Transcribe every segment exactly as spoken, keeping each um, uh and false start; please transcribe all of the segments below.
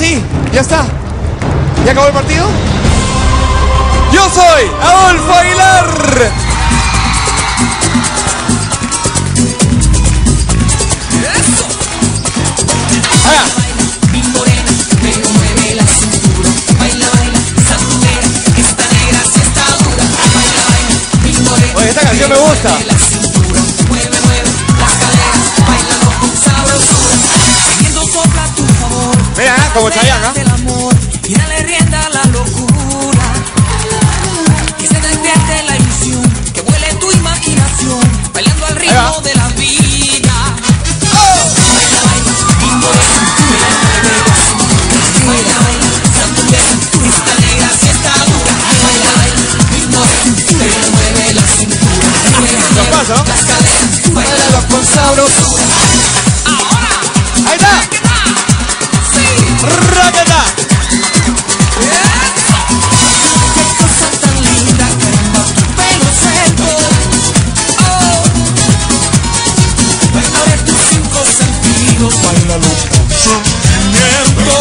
sí, ya está. ¿Ya acabó el partido? Yo soy Adolfo Aguilar. Allá. Oye, esta canción me gusta. Mira, ¿eh? Como Chayanne, ¿no? Y dale rienda a la locura. Que se despierte la ilusión, que vuele tu imaginación, bailando al ritmo de la vida. Oh. Baila, baila, bingo de cintura, baila, baila, sandunguera, esta negra si está dura. Baila, baila, bingo de cintura, mueve la cintura, mueve pasa, ¿no? las caderas, bailalo con sabrosura. Ahora, ahí está. ¡Raqueta! ¡Qué cosa tan linda! ¡Caramba, tu pelo suelto! ¡Oh! Baila de tus cinco sentidos, bailalo con sentimiento.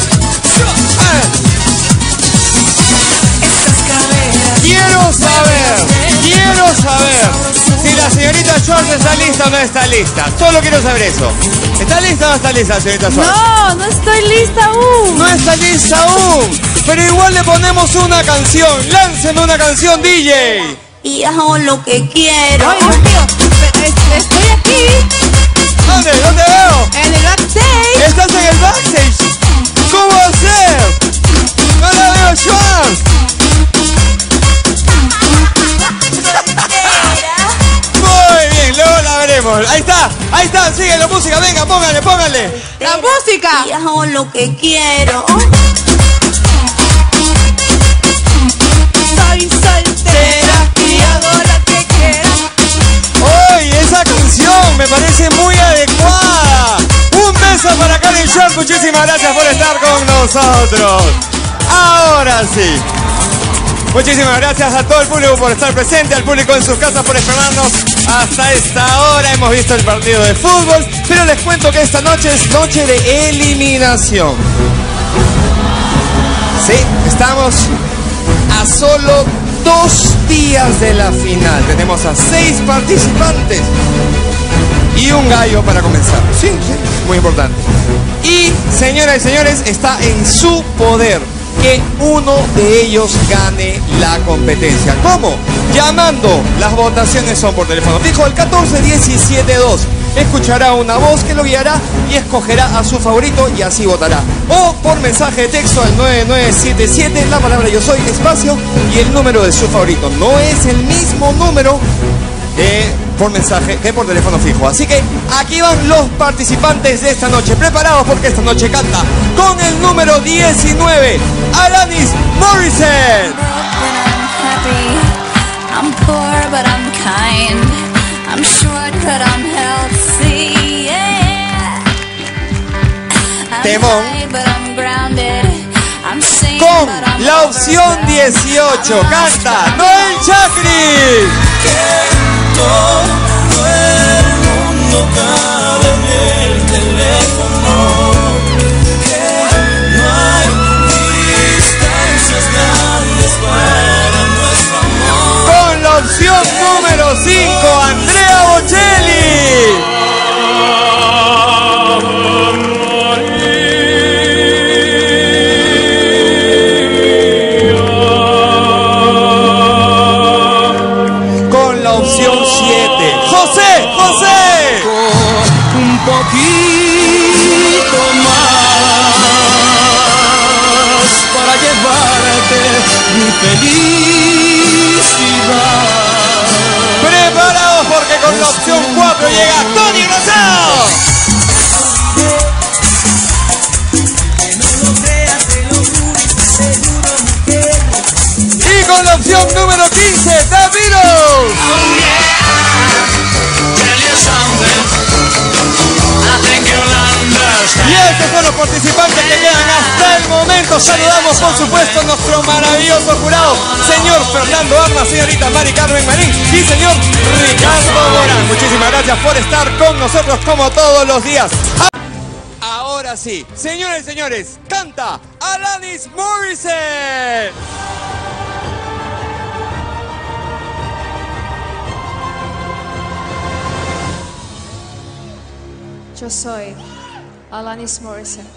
Estas caderas. Quiero saber, quiero saber si la señorita Schwartz está lista o no está lista. Solo quiero saber eso. ¿Está lista o no está lista, señorita Schwartz? No, no estoy lista aún. No está lista aún. Pero igual le ponemos una canción. Lánceme una canción, D J. Y hago lo que quiero. Ay, Dios mío, estoy aquí. ¿Dónde? ¿Dónde veo? En el backstage. ¿Estás en el backstage? ¿Cómo va a ser? No la veo, Schwartz. Muy bien, luego la veremos. Ahí está, ahí está, sigue la música, venga, póngale, póngale. La música. Y hago lo que quiero. Soy soltera y hago lo que quiera. Oye, esa canción me parece muy adecuada. Un beso para Karen Schwartz, muchísimas gracias por estar con nosotros. Ahora sí. Muchísimas gracias a todo el público por estar presente, al público en sus casas por esperarnos hasta esta hora. Hemos visto el partido de fútbol, pero les cuento que esta noche es noche de eliminación. Sí, estamos a solo dos días de la final. Tenemos a seis participantes y un gallo para comenzar. Sí, sí, muy importante. Y, señoras y señores, está en su poder que uno de ellos gane la competencia. ¿Cómo? Llamando. Las votaciones son por teléfono fijo el catorce diecisiete dos. Escuchará una voz que lo guiará y escogerá a su favorito y así votará. O por mensaje de texto al nueve nueve siete siete, la palabra yo soy, espacio y el número de su favorito. No es el mismo número eh, por mensaje que por teléfono fijo. Así que aquí van los participantes de esta noche. Preparados porque esta noche canta con el número diecinueve, Alanis Morissette. I'm poor but I'm kind, I'm short but I'm healthy, yeah. I'm Temón. high but I'm grounded, I'm sane Con but I'm la opción dieciocho canta Noel Chacri. Todo el mundo cabe en el teléfono, que no hay distancias grandes para nuestro amor. Con la opción número cinco, Andrea Bocelli. Con la opción siete, José, José. Un poquito más para llevarte mi felicidad. Preparados porque con la opción cuatro llega Tony Rosado. Y con la opción número quince, The Beatles. Y estos son los participantes que quedan hasta el momento. Saludamos por supuesto a nuestro maravilloso jurado, señor Fernando Armas, señorita Mari Carmen Marín y señor Ricardo Morán. Muchísimas gracias por estar con nosotros como todos los días. Ahora así. Señores y señores, canta Alanis Morissette. Yo soy Alanis Morissette.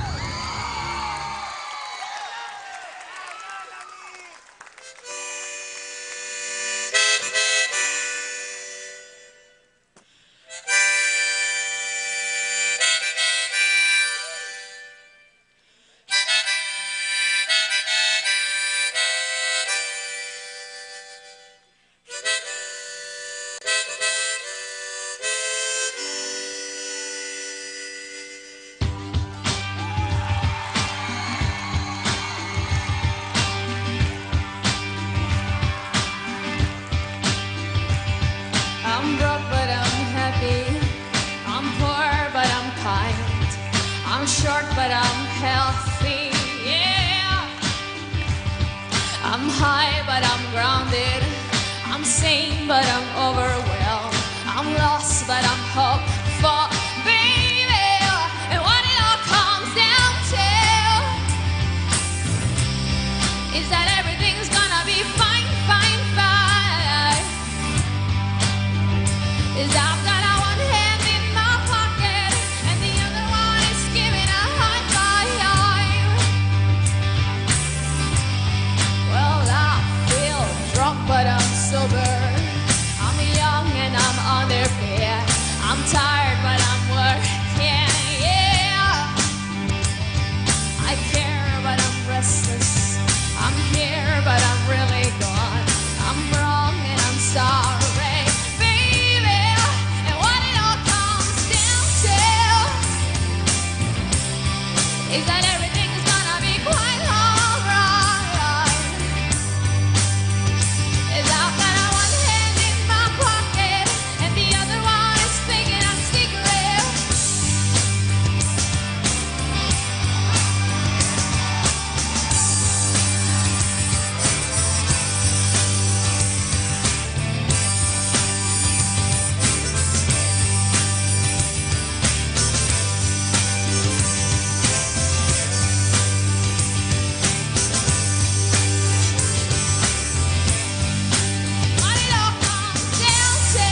I'm broke but I'm happy. I'm poor but I'm kind. I'm short but I'm healthy. Yeah. I'm high but I'm grounded. I'm sane but I'm overwhelmed. I'm lost but I'm hopeful, baby. And what it all comes down to is that everything's gonna be fine, fine, fine. Is I've got a one hand in my pocket and the other one is giving a high five. Well, I feel drunk but I'm sober. I'm young and I'm underpaid. I'm tired but I'm working, yeah. I care but I'm restless. I'm here but I'm really gone. I'm wrong and I'm sorry, baby. And what it all comes down to is that everything's gonna be quite alright. Is I've got a one hand in my pocket and the other one is thinking I'm secret. What it all comes down to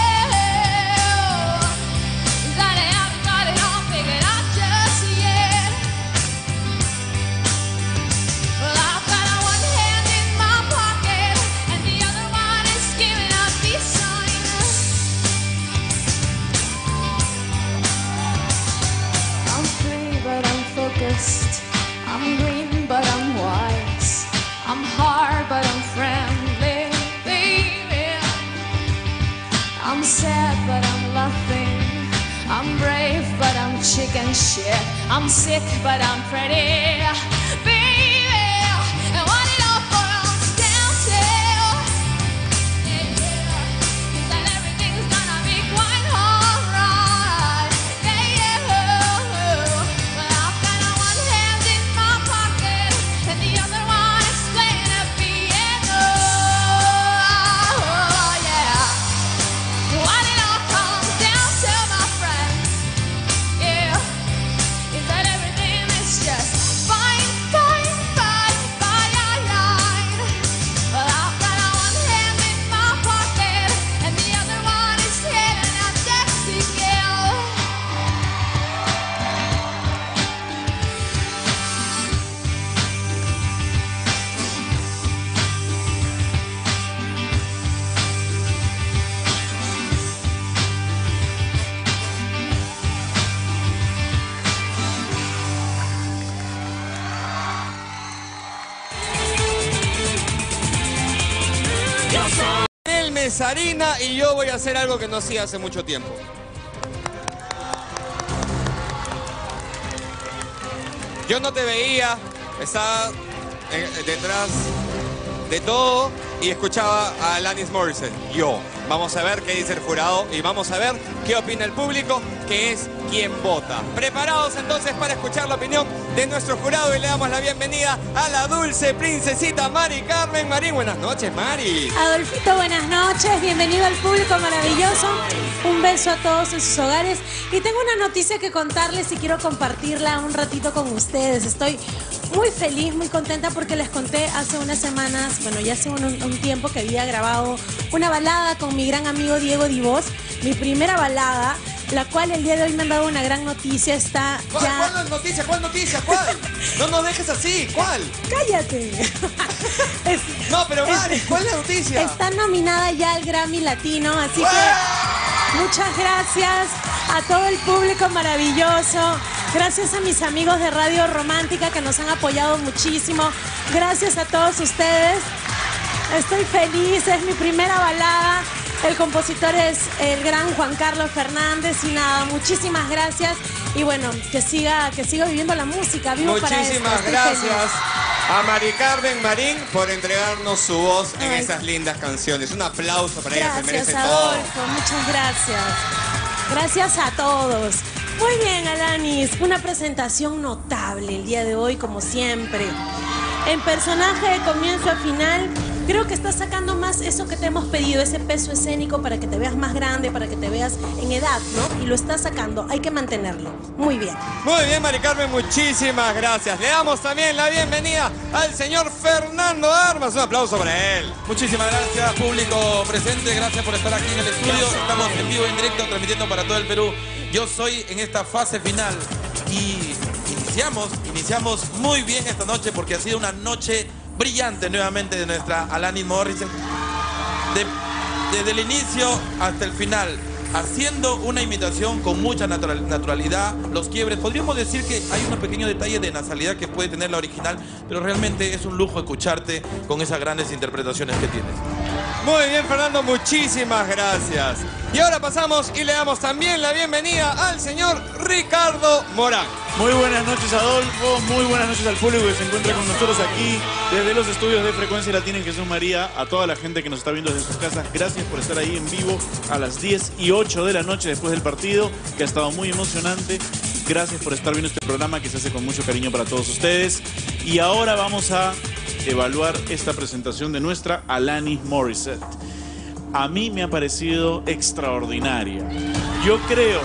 is that I haven't got it all figured out just yet. Well, I've got a one hand in my pocket and the other one is giving up these signs. I'm free but I'm focused. I'm green but I'm wise. I'm hard but I'm friendly, baby. I'm sad but I'm laughing. I'm brave but I'm chicken shit. I'm sick but I'm pretty, baby. And what it all boils down to is that everything's gonna be quite alright. Yeah, yeah. Well, I've got a one hand in my pocket and the other one is playing a piano. Oh, yeah. What it all comes down to, my friends, yeah, is that everything is just fine, fine, fine, fine. Well, I've got a one hand in my pocket and the other one is hitting a sexy girl. El Mesarina y yo voy a hacer algo que no hacía hace mucho tiempo. Yo no te veía, estaba eh, detrás de todo y escuchaba a Alanis Morissette. Yo. Vamos a ver qué dice el jurado y vamos a ver qué opina el público, que es quien vota. Preparados entonces para escuchar la opinión de nuestro jurado y le damos la bienvenida a la dulce princesita Mari Carmen Marín. Buenas noches, Mari. Adolfito, buenas noches. Bienvenido al público maravilloso. Un beso a todos en sus hogares. Y tengo una noticia que contarles y quiero compartirla un ratito con ustedes. Estoy muy feliz, muy contenta porque les conté hace unas semanas, bueno, ya hace un, un tiempo que había grabado una balada con mi gran amigo Diego Divos. Mi primera balada, la cual el día de hoy me han dado una gran noticia. Está ¿Cuál, ya... ¿Cuál noticia? ¿Cuál noticia? ¿Cuál? No nos dejes así. ¿Cuál? ¡Cállate! Es, no, pero Mari, es, ¿cuál es la noticia? Está nominada ya al Grammy Latino, así que muchas gracias a todo el público maravilloso. Gracias a mis amigos de Radio Romántica que nos han apoyado muchísimo. Gracias a todos ustedes. Estoy feliz, es mi primera balada. El compositor es el gran Juan Carlos Fernández y nada, muchísimas gracias. Y bueno, que siga, que siga viviendo la música. Vivo para esto. Muchísimas gracias a Mari Carmen Marín por entregarnos su voz en Ay. esas lindas canciones. Un aplauso para ella, se merece Gracias, todo. Adolfo, muchas gracias. Gracias a todos. Muy bien, Alanis, una presentación notable el día de hoy, como siempre. En personaje de comienzo a final, creo que estás sacando más eso que te hemos pedido, ese peso escénico para que te veas más grande, para que te veas en edad, ¿no? Y lo estás sacando, hay que mantenerlo. Muy bien. Muy bien, Mari Carmen, muchísimas gracias. Le damos también la bienvenida al señor Fernando Armas. Un aplauso para él. Muchísimas gracias, público presente. Gracias por estar aquí en el estudio. Estamos en vivo, en directo, transmitiendo para todo el Perú. Yo soy en esta fase final y iniciamos, iniciamos muy bien esta noche porque ha sido una noche brillante nuevamente de nuestra Alanis Morissette. De, desde el inicio hasta el final, haciendo una imitación con mucha natural, naturalidad, los quiebres. Podríamos decir que hay unos pequeños detalles de nasalidad que puede tener la original, pero realmente es un lujo escucharte con esas grandes interpretaciones que tienes. Muy bien, Fernando, muchísimas gracias. Y ahora pasamos y le damos también la bienvenida al señor Ricardo Morán. Muy buenas noches, Adolfo, muy buenas noches al público que se encuentra con nosotros aquí desde los estudios de Frecuencia Latina en Jesús María. A toda la gente que nos está viendo desde sus casas, gracias por estar ahí en vivo a las diez y ocho de la noche después del partido, que ha estado muy emocionante. Gracias por estar viendo este programa que se hace con mucho cariño para todos ustedes. Y ahora vamos a evaluar esta presentación de nuestra Alanis Morissette. A mí me ha parecido extraordinaria. Yo creo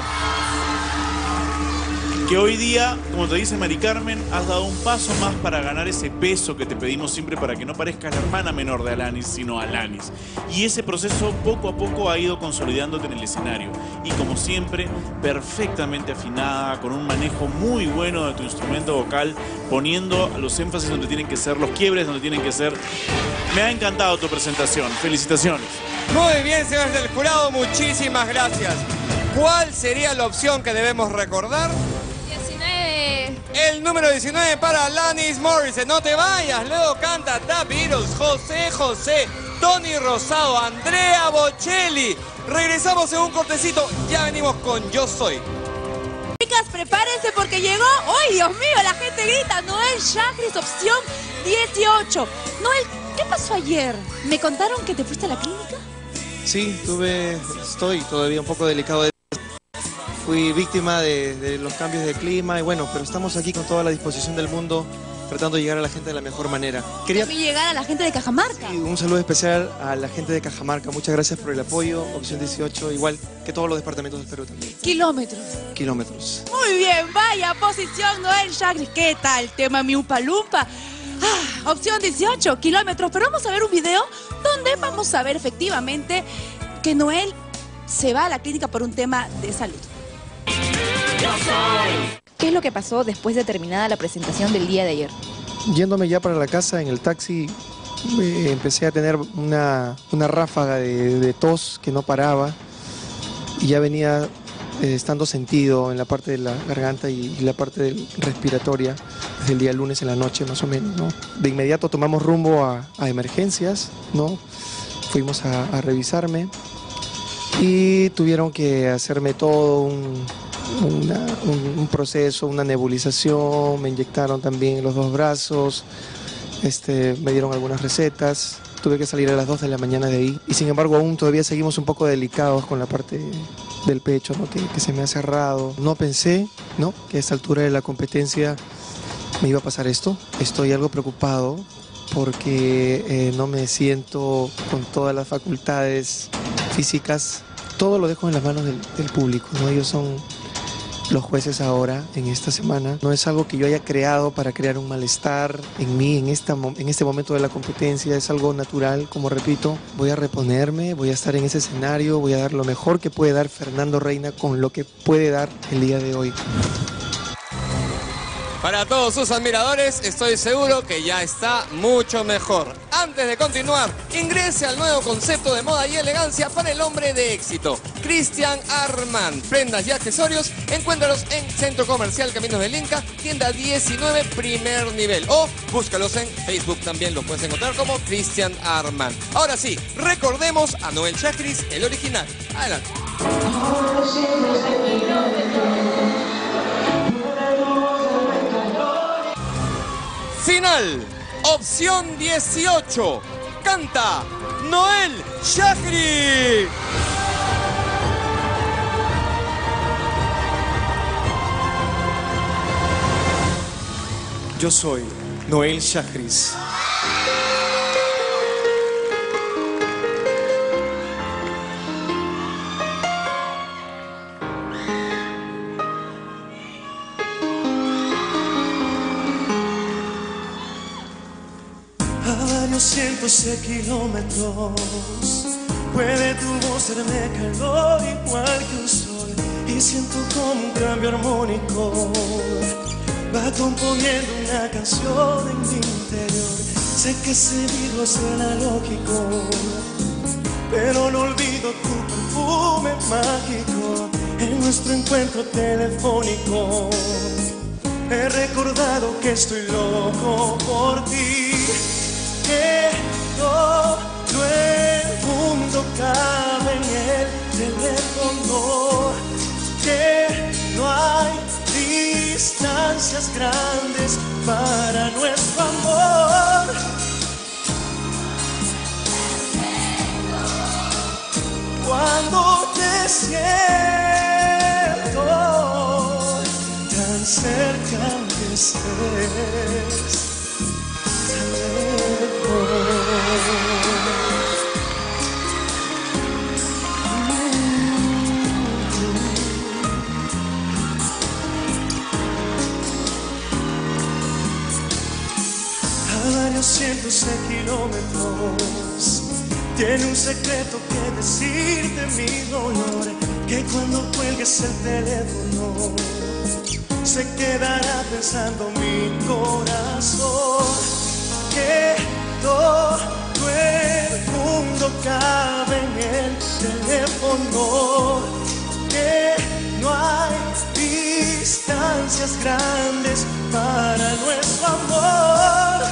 que hoy día, como te dice Mari Carmen, has dado un paso más para ganar ese peso que te pedimos siempre para que no parezcas la hermana menor de Alanis, sino Alanis. Y ese proceso poco a poco ha ido consolidándote en el escenario. Y como siempre, perfectamente afinada, con un manejo muy bueno de tu instrumento vocal, poniendo los énfasis donde tienen que ser, los quiebres donde tienen que ser. Me ha encantado tu presentación. Felicitaciones. Muy bien, señores del jurado, muchísimas gracias. ¿Cuál sería la opción que debemos recordar? diecinueve. El número diecinueve para Alanis Morissette. No te vayas, luego canta The Beatles, José José, Tony Rosado, Andrea Bocelli. Regresamos en un cortecito, ya venimos con Yo Soy. Chicas, prepárense porque llegó. ¡Ay, Dios mío! La gente grita. Noel Chagris, opción dieciocho. Noel, ¿qué pasó ayer? ¿Me contaron que te fuiste a la clínica? Sí, tuve, estoy todavía un poco delicado de... Fui víctima de, de los cambios de clima y bueno, pero estamos aquí con toda la disposición del mundo tratando de llegar a la gente de la mejor manera. Quería Vi llegar a la gente de Cajamarca. sí, un saludo especial a la gente de Cajamarca. Muchas gracias por el apoyo. Opción dieciocho, igual que todos los departamentos del Perú también. Kilómetros. Kilómetros. Muy bien, vaya posición, Noel Chagris. ¿Qué tal? Tema mi Umpa Lumpa. Ah, opción dieciocho, kilómetros. Pero vamos a ver un video donde vamos a ver efectivamente que Noel se va a la clínica por un tema de salud. ¿Qué es lo que pasó después de terminada la presentación del día de ayer? Yéndome ya para la casa en el taxi, eh, empecé a tener una, una ráfaga de, de tos que no paraba y ya venía eh, estando sentido en la parte de la garganta y, y la parte del- respiratoria desde el día lunes en la noche más o menos, ¿no? De inmediato tomamos rumbo a, a emergencias, ¿no? Fuimos a, a revisarme y tuvieron que hacerme todo un, una- un- un proceso, una nebulización, me inyectaron también en los dos brazos, este, me dieron algunas recetas tuve que salir a las dos de la mañana de ahí. Y sin embargo aún todavía seguimos un poco delicados con la parte del pecho, ¿no? que, que se me ha cerrado. No pensé, ¿no? que a esta altura de la competencia me iba a pasar esto. Estoy algo preocupado porque eh, no me siento con todas las facultades físicas. Todo lo dejo en las manos del, del público, ¿no? Ellos son los jueces ahora, en esta semana. No es algo que yo haya creado para crear un malestar en mí, en, esta, en este momento de la competencia. Es algo natural, como repito. Voy a reponerme, voy a estar en ese escenario, voy a dar lo mejor que puede dar Fernando Reina con lo que puede dar el día de hoy. Para todos sus admiradores, estoy seguro que ya está mucho mejor. Antes de continuar, ingrese al nuevo concepto de moda y elegancia para el hombre de éxito, Christian Armand. Prendas y accesorios, encuéntralos en Centro Comercial Caminos del Inca, tienda diecinueve, primer nivel. O búscalos en Facebook, también los puedes encontrar como Christian Armand. Ahora sí, recordemos a Noel Chagris, el original. Adelante. Final, opción dieciocho, canta Noel Chagris. Yo soy Noel Chagris. Cientos de kilómetros puede tu voz darme calor igual que un sol, y siento como un cambio armónico va componiendo una canción en mi interior. Sé que ese vidrio suena lógico, pero no olvido tu perfume mágico en nuestro encuentro telefónico. He recordado que estoy loco por ti, que todo el mundo cabe en el teléfono, que no hay distancias grandes para nuestro amor. Cuando te siento tan cerca que estés, a varios cientos de kilómetros tiene un secreto que decirte mi dolor, que cuando cuelgues el teléfono se quedará pensando mi corazón, que todo el mundo cabe en el teléfono, que no hay distancias grandes para nuestro amor.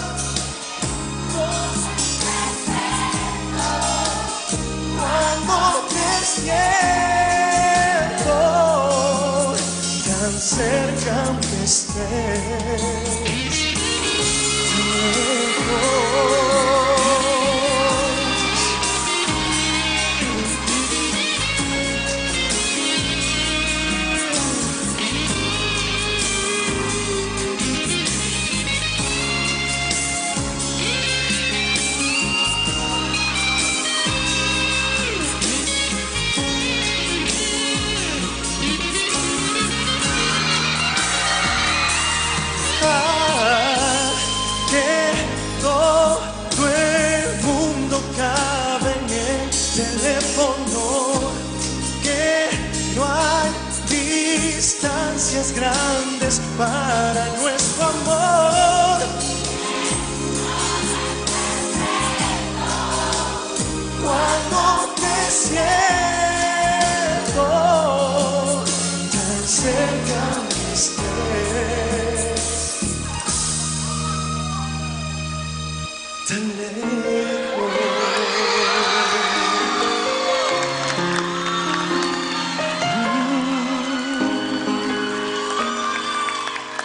Cuando te siento tan cerca que estés, distancias grandes para nuestro amor. Cuando te siento tan cerca que estés, tan lejos.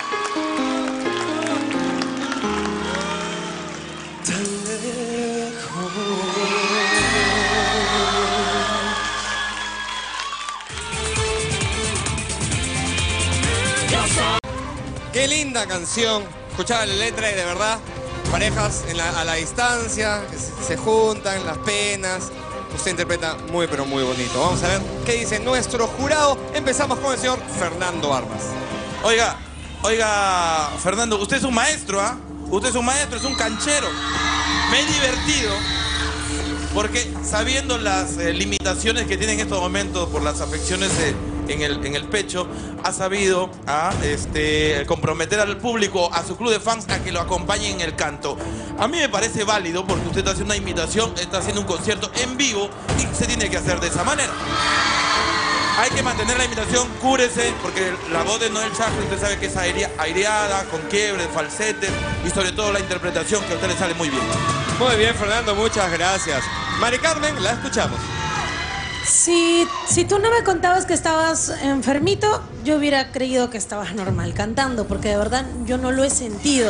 Tan lejos. Qué linda canción. Escuchaba la letra y de verdad, parejas en la- a la distancia, que se, se juntan, las penas. Usted interpreta muy pero muy bonito. Vamos a ver qué dice nuestro jurado. Empezamos con el señor Fernando Armas. Oiga, oiga, Fernando, usted es un maestro, ¿ah? Usted es un maestro, es un canchero. Me he divertido porque sabiendo las eh, limitaciones que tiene en estos momentos por las afecciones eh, en, el, en el pecho, ha sabido ah, este, comprometer al público, a su club de fans, a que lo acompañe en el canto. A mí me parece válido porque usted está haciendo una imitación, está haciendo un concierto en vivo y se tiene que hacer de esa manera. Hay que mantener la imitación, cúrese, porque la voz de Noel Chacri, usted sabe que es airea- aireada, con quiebres, falsetes y sobre todo la interpretación que a usted le sale muy bien. Muy bien, Fernando, muchas gracias. Mari Carmen, la escuchamos. Si, si tú no me contabas que estabas enfermito, yo hubiera creído que estabas normal cantando, porque de verdad yo no lo he sentido.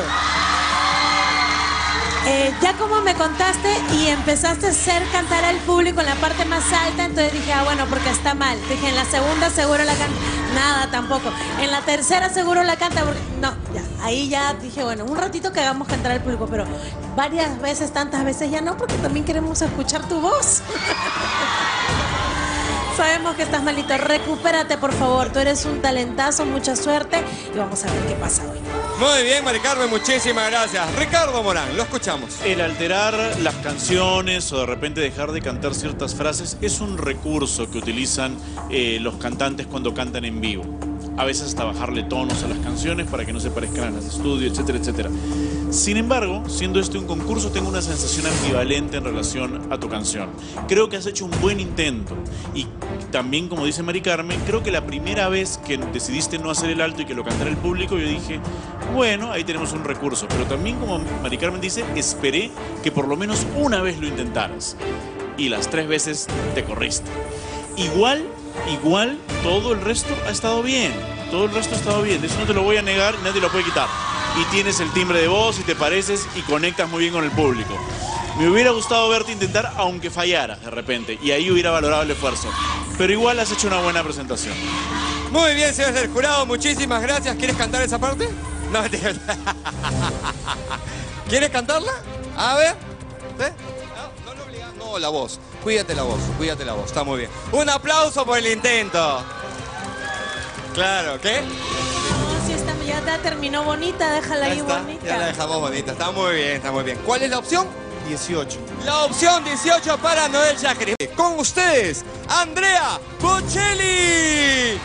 Eh, ya como me contaste y empezaste a hacer cantar al público en la parte más alta, entonces dije, ah, bueno, porque está mal. Dije, en la segunda seguro la canta. Nada, tampoco. En la tercera seguro la canta. Porque... No, ya. Ahí ya dije, bueno, un ratito que hagamos cantar al público, pero varias veces, tantas veces ya no, porque también queremos escuchar tu voz. Sabemos que estás malito. Recupérate, por favor. Tú eres un talentazo, mucha suerte y vamos a ver qué pasa hoy. Muy bien, Mari Carmen, muchísimas gracias. Ricardo Morán, lo escuchamos. El alterar las canciones o de repente dejar de cantar ciertas frases es un recurso que utilizan eh, los cantantes cuando cantan en vivo. A veces hasta bajarle tonos a las canciones para que no se parezcan a las de estudio, etcétera, etcétera. Sin embargo, siendo este un concurso, tengo una sensación ambivalente en relación a tu canción. Creo que has hecho un buen intento y también, como dice Mari Carmen, creo que la primera vez que decidiste no hacer el alto y que lo cantara el público, yo dije, bueno, ahí tenemos un recurso. Pero también, como Mari Carmen dice, esperé que por lo menos una vez lo intentaras. Y las tres veces te corriste. Igual, igual, todo el resto ha estado bien. Todo el resto ha estado bien. Eso no te lo voy a negar, nadie lo puede quitar. Y tienes el timbre de voz y te pareces y conectas muy bien con el público. Me hubiera gustado verte intentar, aunque fallaras de repente. Y ahí hubiera valorado el esfuerzo. Pero igual has hecho una buena presentación. Muy bien, señores del jurado, muchísimas gracias. ¿Quieres cantar esa parte? No, mentira. ¿Quieres cantarla? A ver. ¿Sí? No, no lo obligas. No, la voz. Cuídate la voz, cuídate la voz. Está muy bien. Un aplauso por el intento. Claro, ¿qué? No, si esta ya te terminó bonita, déjala Ya ahí está, bonita. ya la dejamos bonita. Está muy bien, está muy bien. ¿Cuál es la opción? dieciocho. La opción dieciocho para Noel Chacri. Con ustedes, Andrea Bocelli.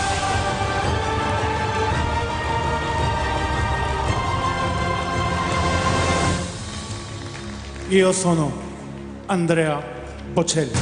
Io sono Andrea Bocelli.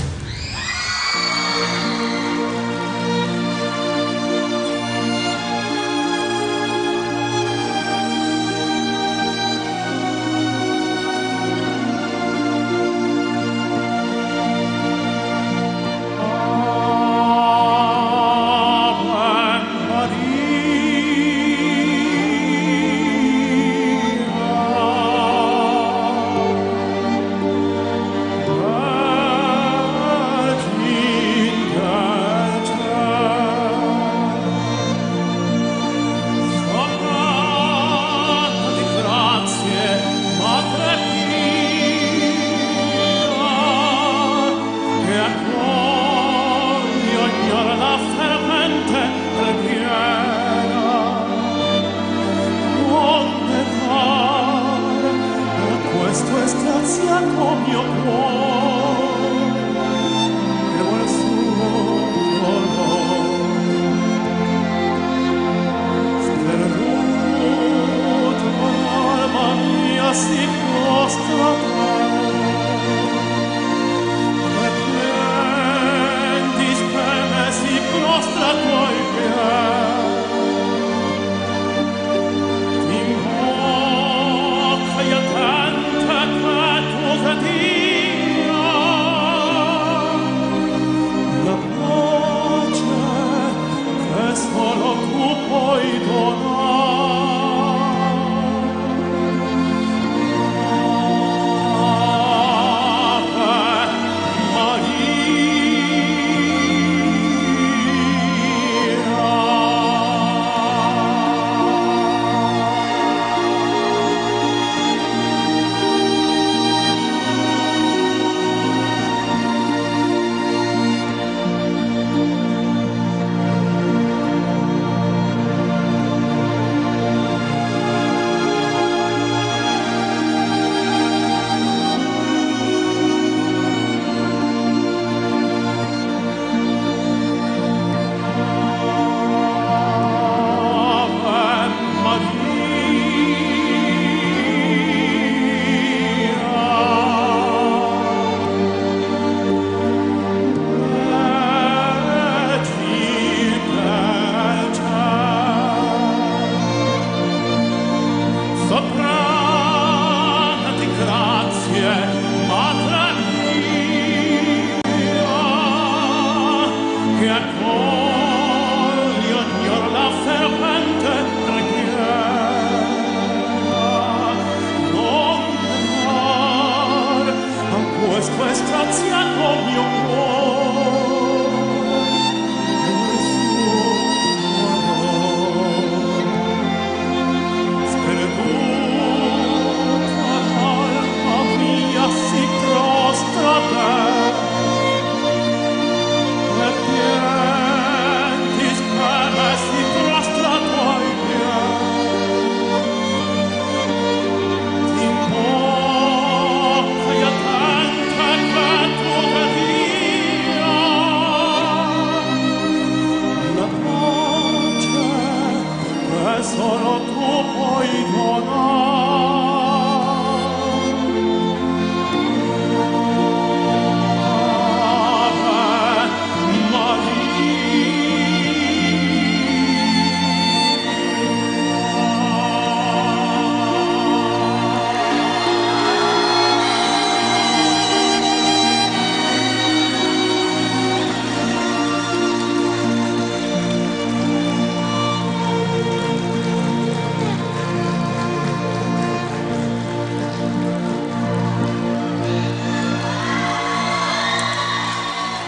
Io canta che tu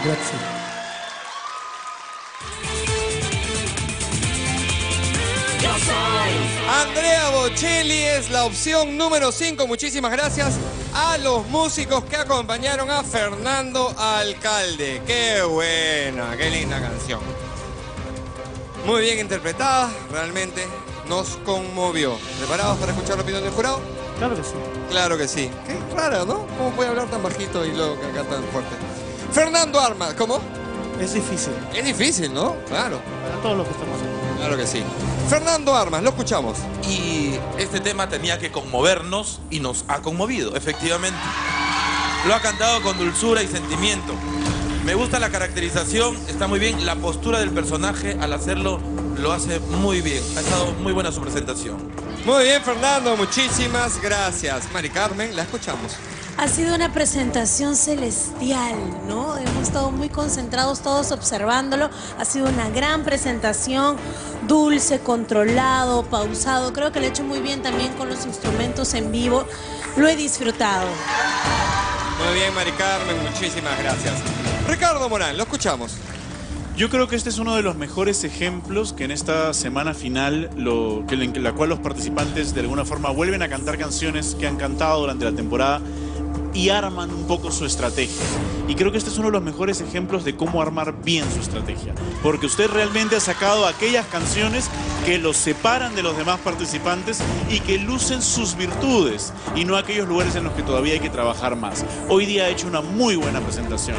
Grazie. Andrea Bocelli es la opción número cinco. Muchísimas gracias a los músicos que acompañaron a Fernando Alcalde. Qué buena, qué linda canción. Muy bien interpretada, realmente nos conmovió. ¿Preparados para escuchar la opinión del jurado? Claro que sí. Claro que sí. Qué raro, ¿no? ¿Cómo puede hablar tan bajito y luego acá tan fuerte? Fernando Armas, ¿cómo? Es difícil. Es difícil, ¿no? Claro. Para todos los que estamos aquí. Claro que sí. Fernando Armas, lo escuchamos. Y este tema tenía que conmovernos y nos ha conmovido, efectivamente. Lo ha cantado con dulzura y sentimiento. Me gusta la caracterización, está muy bien. La postura del personaje al hacerlo lo hace muy bien. Ha estado muy buena su presentación. Muy bien, Fernando, muchísimas gracias. Mari Carmen, la escuchamos. Ha sido una presentación celestial, ¿no? Hemos estado muy concentrados todos observándolo. Ha sido una gran presentación, dulce, controlado, pausado. Creo que lo he hecho muy bien también con los instrumentos en vivo. Lo he disfrutado. Muy bien, Mari Carmen, muchísimas gracias. Ricardo Morán, lo escuchamos. Yo creo que este es uno de los mejores ejemplos que en esta semana final, lo, que en la cual los participantes de alguna forma vuelven a cantar canciones que han cantado durante la temporada y arman un poco su estrategia. Y creo que este es uno de los mejores ejemplos de cómo armar bien su estrategia. Porque usted realmente ha sacado aquellas canciones que los separan de los demás participantes y que lucen sus virtudes y no aquellos lugares en los que todavía hay que trabajar más. Hoy día ha hecho una muy buena presentación.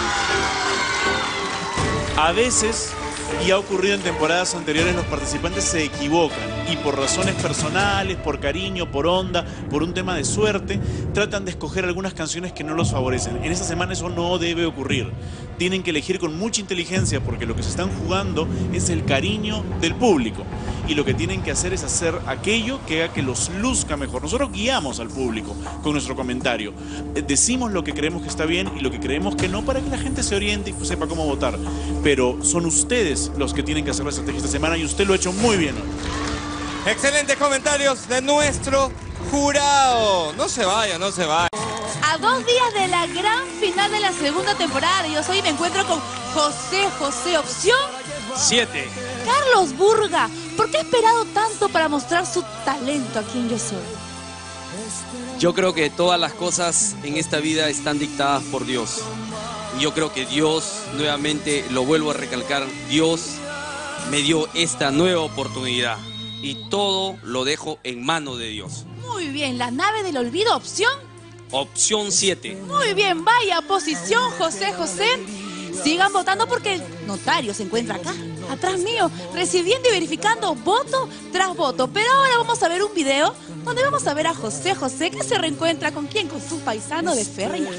A veces, y ha ocurrido en temporadas anteriores, los participantes se equivocan y por razones personales, por cariño, por onda, por un tema de suerte, tratan de escoger algunas canciones que no los favorecen. En esta semana eso no debe ocurrir. Tienen que elegir con mucha inteligencia porque lo que se están jugando es el cariño del público. Y lo que tienen que hacer es hacer aquello que haga que los luzca mejor. Nosotros guiamos al público con nuestro comentario. Decimos lo que creemos que está bien y lo que creemos que no para que la gente se oriente y sepa cómo votar. Pero son ustedes los que tienen que hacer la estrategia esta semana y usted lo ha hecho muy bien hoy. Excelentes comentarios de nuestro jurado. No se vaya, no se vaya. A dos días de la gran final de la segunda temporada de Yo Soy, me encuentro con José José, opción siete. Carlos Burga. ¿Por qué ha esperado tanto para mostrar su talento aquí en Yo Soy? Yo creo que todas las cosas en esta vida están dictadas por Dios. Y yo creo que Dios, nuevamente, lo vuelvo a recalcar, Dios me dio esta nueva oportunidad. Y todo lo dejo en manos de Dios. Muy bien, la nave del olvido, opción Opción siete. Muy bien, vaya posición, José José. Sigan votando porque el notario se encuentra acá, atrás mío, recibiendo y verificando voto tras voto. Pero ahora vamos a ver un video donde vamos a ver a José José que se reencuentra con quién, con su paisano de Ferreña.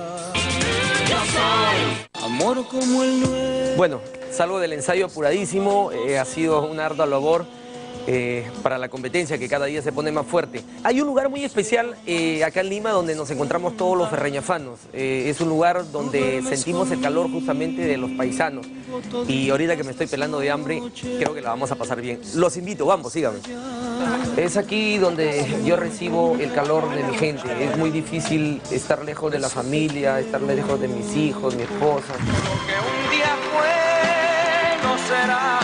Amor como el nuevo. Bueno, salgo del ensayo apuradísimo, eh, ha sido una ardua labor. Eh, para la competencia que cada día se pone más fuerte. Hay un lugar muy especial eh, acá en Lima donde nos encontramos todos los ferreñafanos. Eh, es un lugar donde sentimos el calor justamente de los paisanos. Y ahorita que me estoy pelando de hambre, creo que la vamos a pasar bien. Los invito, vamos, síganme. Es aquí donde yo recibo el calor de mi gente. Es muy difícil estar lejos de la familia, estar lejos de mis hijos, mi esposa. Lo que un día fue, no será.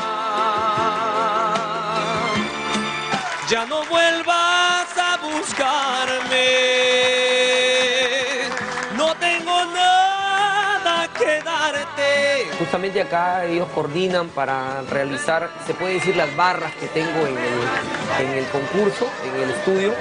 Ya no vuelvas a buscarme, no tengo nada que darte. Justamente acá ellos coordinan para realizar, se puede decir, las barras que tengo en el, en el concurso, en el estudio.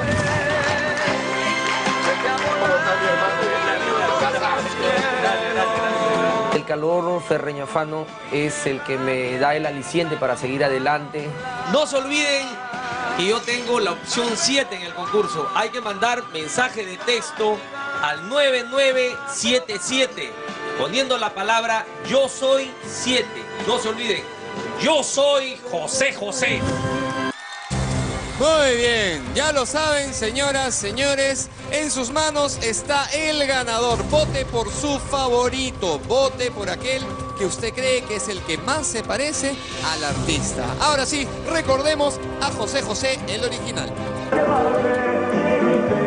El calor ferreñafano es el que me da el aliciente para seguir adelante. No se olviden que yo tengo la opción siete en el concurso. Hay que mandar mensaje de texto al nueve nueve siete siete poniendo la palabra Yo Soy siete. No se olviden, Yo Soy José José. Muy bien, ya lo saben, señoras, señores, en sus manos está el ganador. Vote por su favorito, vote por aquel que usted cree que es el que más se parece al artista. Ahora sí, recordemos a José José, el original.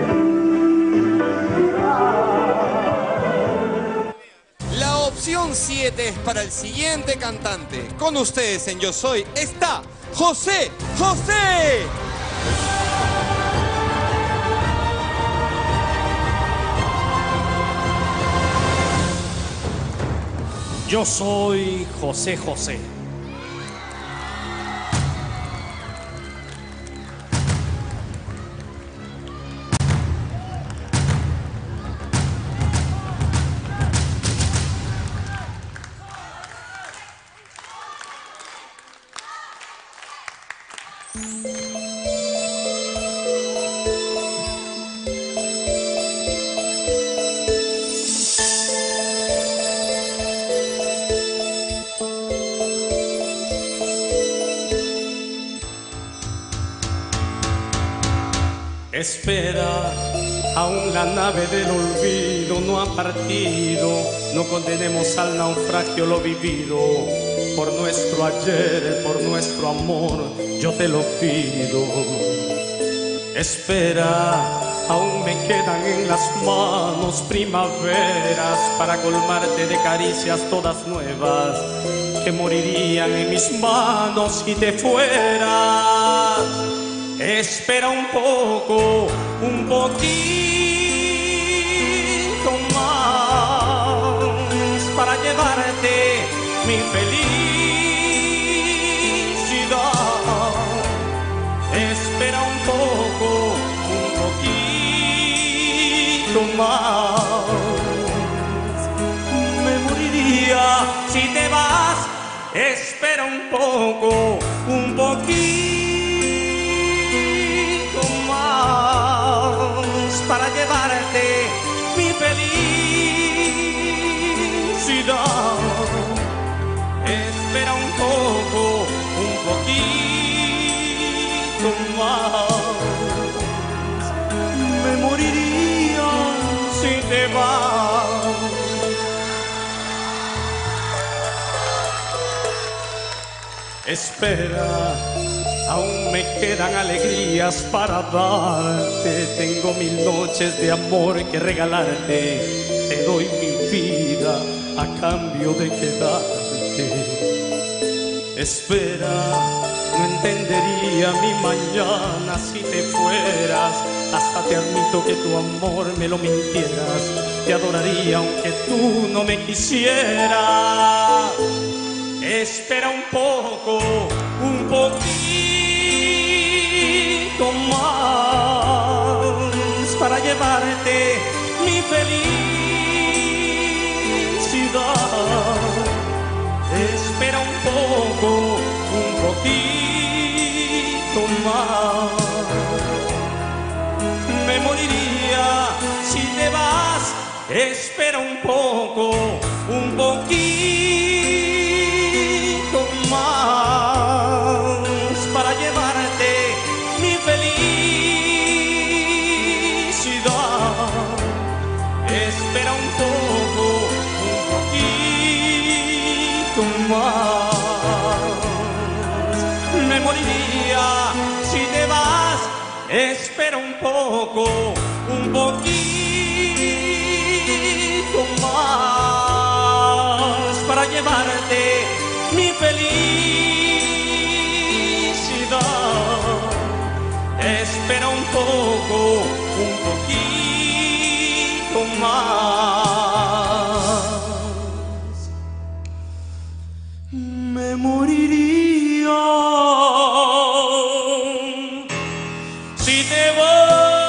La opción siete siete es para el siguiente cantante. Con ustedes en Yo Soy está José José. Yo soy José José. Espera, aún la nave del olvido no ha partido. No condenemos al naufragio lo vivido. Por nuestro ayer, por nuestro amor, yo te lo pido. Espera, aún me quedan en las manos primaveras para colmarte de caricias todas nuevas que morirían en mis manos si te fueras. Espera un poco, un poquito más para llevarte mi felicidad. Espera un poco, un poquito más. Me moriría si te vas. Espera un poco, un poquito para llevarte mi felicidad. Espera un poco, un poquito más. Me moriría si te vas. Espera, aún me quedan alegrías para darte. Tengo mil noches de amor que regalarte. Te doy mi vida a cambio de quedarte. Espera, no entendería mi mañana si te fueras. Hasta te admito que tu amor me lo mintieras. Te adoraría aunque tú no me quisieras. Espera un poco, un poquito más para llevarte mi felicidad. Espera un poco, un poquito más. Me moriría si te vas. Espera un poco, un poquito más para llevarte mi felicidad. Espera un poco, un poquito más. Me moriría si te vas. Espera un poco, un poquito más para llevarte mi felicidad. Espera un poco, un poquito más. Me moriría si te vas.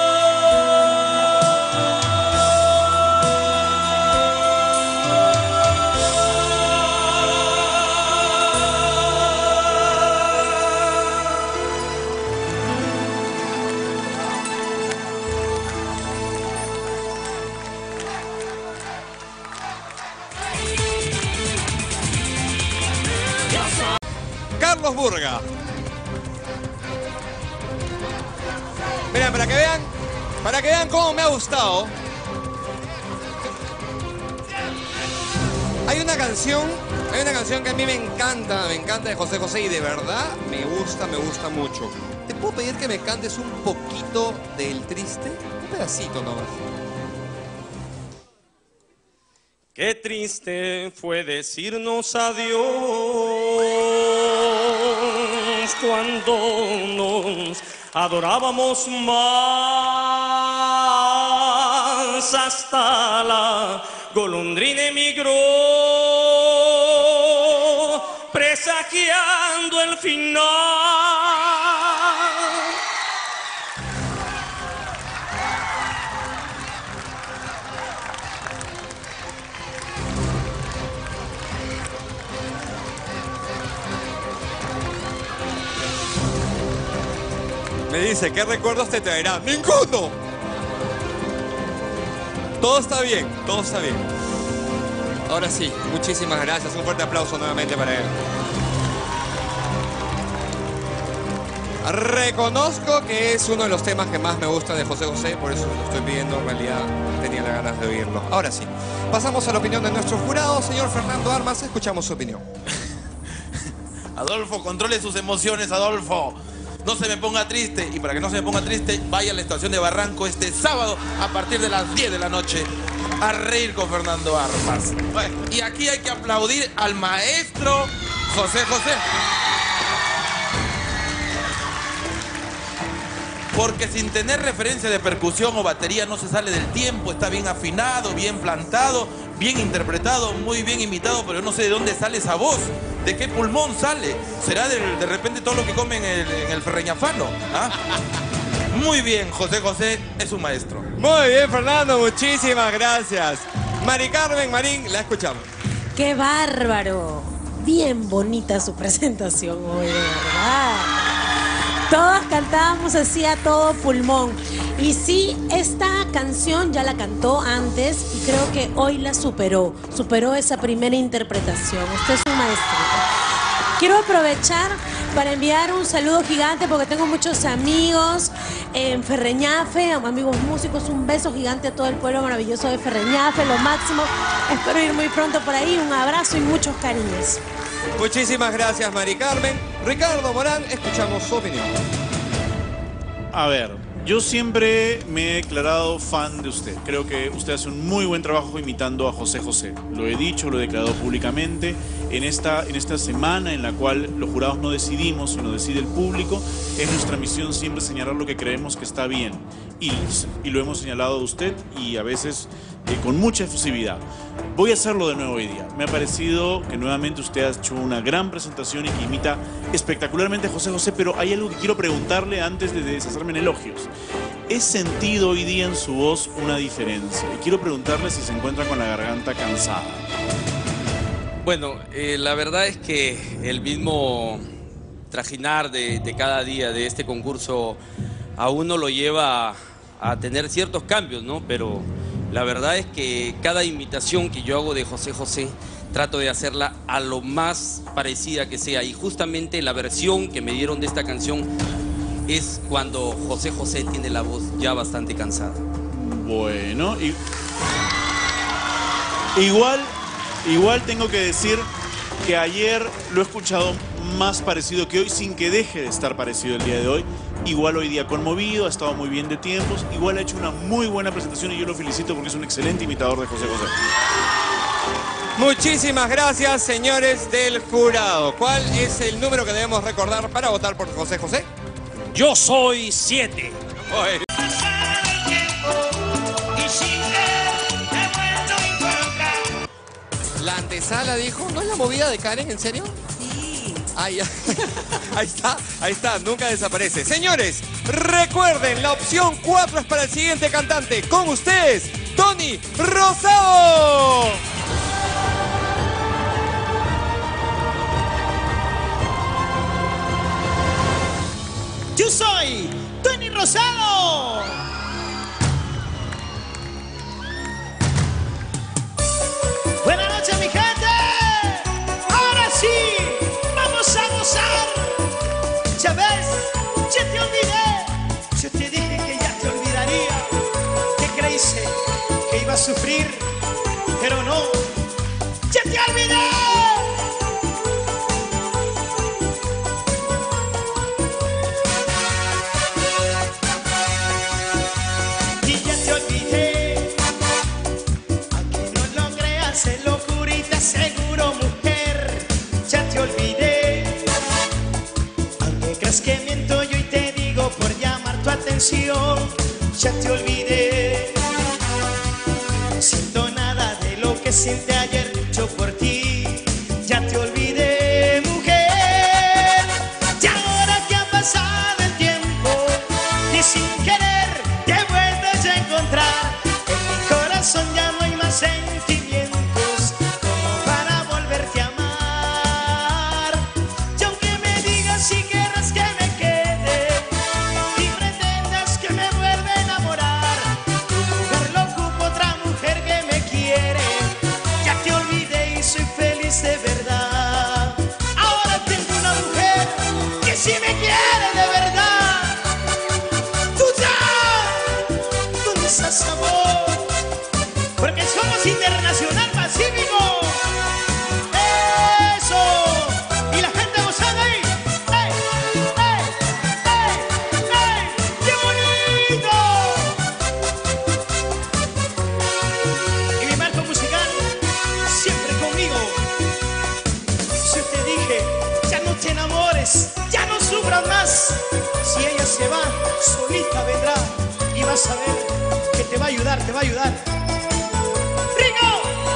Carlos Burga. Miren, para que vean, para que vean cómo me ha gustado. Hay una canción, hay una canción que a mí me encanta, me encanta de José José y de verdad me gusta, me gusta mucho. ¿Te puedo pedir que me cantes un poquito del Triste? Un pedacito nomás. Qué triste fue decirnos adiós cuando nos adorábamos más, hasta la golondrina emigró, presagiando el final. Me dice, ¿qué recuerdos te traerá? ¡Ninguno! Todo está bien, todo está bien. Ahora sí, muchísimas gracias. Un fuerte aplauso nuevamente para él. Reconozco que es uno de los temas que más me gusta de José José, por eso lo estoy pidiendo, en realidad tenía las ganas de oírlo. Ahora sí, pasamos a la opinión de nuestro jurado. Señor Fernando Armas, escuchamos su opinión. Adolfo, controle sus emociones, Adolfo. No se me ponga triste, y para que no se me ponga triste, vaya a la estación de Barranco este sábado a partir de las diez de la noche a reír con Fernando Armas. Bueno, y aquí hay que aplaudir al maestro José José. Porque sin tener referencia de percusión o batería no se sale del tiempo, está bien afinado, bien plantado, bien interpretado, muy bien imitado, pero no sé de dónde sale esa voz, de qué pulmón sale. ¿Será de, de repente todo lo que come en el, en el ferreñafano? ¿Ah? Muy bien, José José es un maestro. Muy bien, Fernando, muchísimas gracias. Mari Carmen Marín, la escuchamos. ¡Qué bárbaro! Bien bonita su presentación hoy, de verdad. Todos cantábamos así a todo pulmón. Y sí, esta canción ya la cantó antes y creo que hoy la superó. Superó esa primera interpretación. Usted es un maestro. Quiero aprovechar para enviar un saludo gigante porque tengo muchos amigos en Ferreñafe, amigos músicos. Un beso gigante a todo el pueblo maravilloso de Ferreñafe, lo máximo. Espero ir muy pronto por ahí. Un abrazo y muchos cariños. Muchísimas gracias, Mari Carmen. Ricardo Morán, escuchamos su opinión. A ver, yo siempre me he declarado fan de usted. Creo que usted hace un muy buen trabajo imitando a José José. Lo he dicho, lo he declarado públicamente. En esta, en esta semana en la cual los jurados no decidimos, sino decide el público, es nuestra misión siempre señalar lo que creemos que está bien. Y, y lo hemos señalado a usted y a veces eh, con mucha efusividad. Voy a hacerlo de nuevo hoy día. Me ha parecido que nuevamente usted ha hecho una gran presentación y que imita espectacularmente a José José, pero hay algo que quiero preguntarle antes de deshacerme en elogios. He sentido hoy día en su voz una diferencia y quiero preguntarle si se encuentra con la garganta cansada. Bueno, eh, la verdad es que el mismo trajinar de, de cada día de este concurso a uno lo lleva a, a tener ciertos cambios, ¿no? Pero la verdad es que cada imitación que yo hago de José José trato de hacerla a lo más parecida que sea. Y justamente la versión que me dieron de esta canción es cuando José José tiene la voz ya bastante cansada. Bueno, y... igual... Igual tengo que decir que ayer lo he escuchado más parecido que hoy, sin que deje de estar parecido el día de hoy. Igual hoy día conmovido, ha estado muy bien de tiempos. Igual ha hecho una muy buena presentación y yo lo felicito porque es un excelente imitador de José José. Muchísimas gracias, señores del jurado. ¿Cuál es el número que debemos recordar para votar por José José? Yo soy siete. Oye. La antesala dijo, ¿no es la movida de Karen? ¿En serio? Sí. Ahí, ahí está, ahí está, nunca desaparece. Señores, recuerden, la opción cuatro es para el siguiente cantante. Con ustedes, Tony Rosado. Yo soy Tony Rosado. Buenas noches, mi gente. Ahora sí, vamos a gozar. Ya ves, ya te olvidé. Yo te dije que ya te olvidaría. Que creíste que iba a sufrir, pero no. Ya te olvidé. Y ya te olvidé, aunque no lo creas. ya te olvidé. No siento nada de lo que sentí ayer, yo por ti ya te olvidé, mujer. Y ahora que ha pasado el tiempo y sin querer te vuelves a encontrar, en mi corazón ya no hay más sentimientos como para volverte a amar. Y aunque me digas si querrás que me quede y pretendas que me vuelva a enamorar, tu lugar lo ocupa otra mujer que me quiere. Ya te olvidé y soy feliz de verdad. Ahora tengo una mujer que sí me quiere de verdad. Tú ya, ¿dónde estás, amor? Porque somos Internacional Pacífico. Eso. Y la gente gozando ahí. ¡Ey! ¡Ey! ¡Ey! ¡Ey! ¡Qué bonito! Y mi marco musical siempre conmigo. Si te dije, ya no te enamores, ya no sufras más. Si ella se va, solita vendrá y vas a ver que te va a ayudar, te va a ayudar. ¡Rico!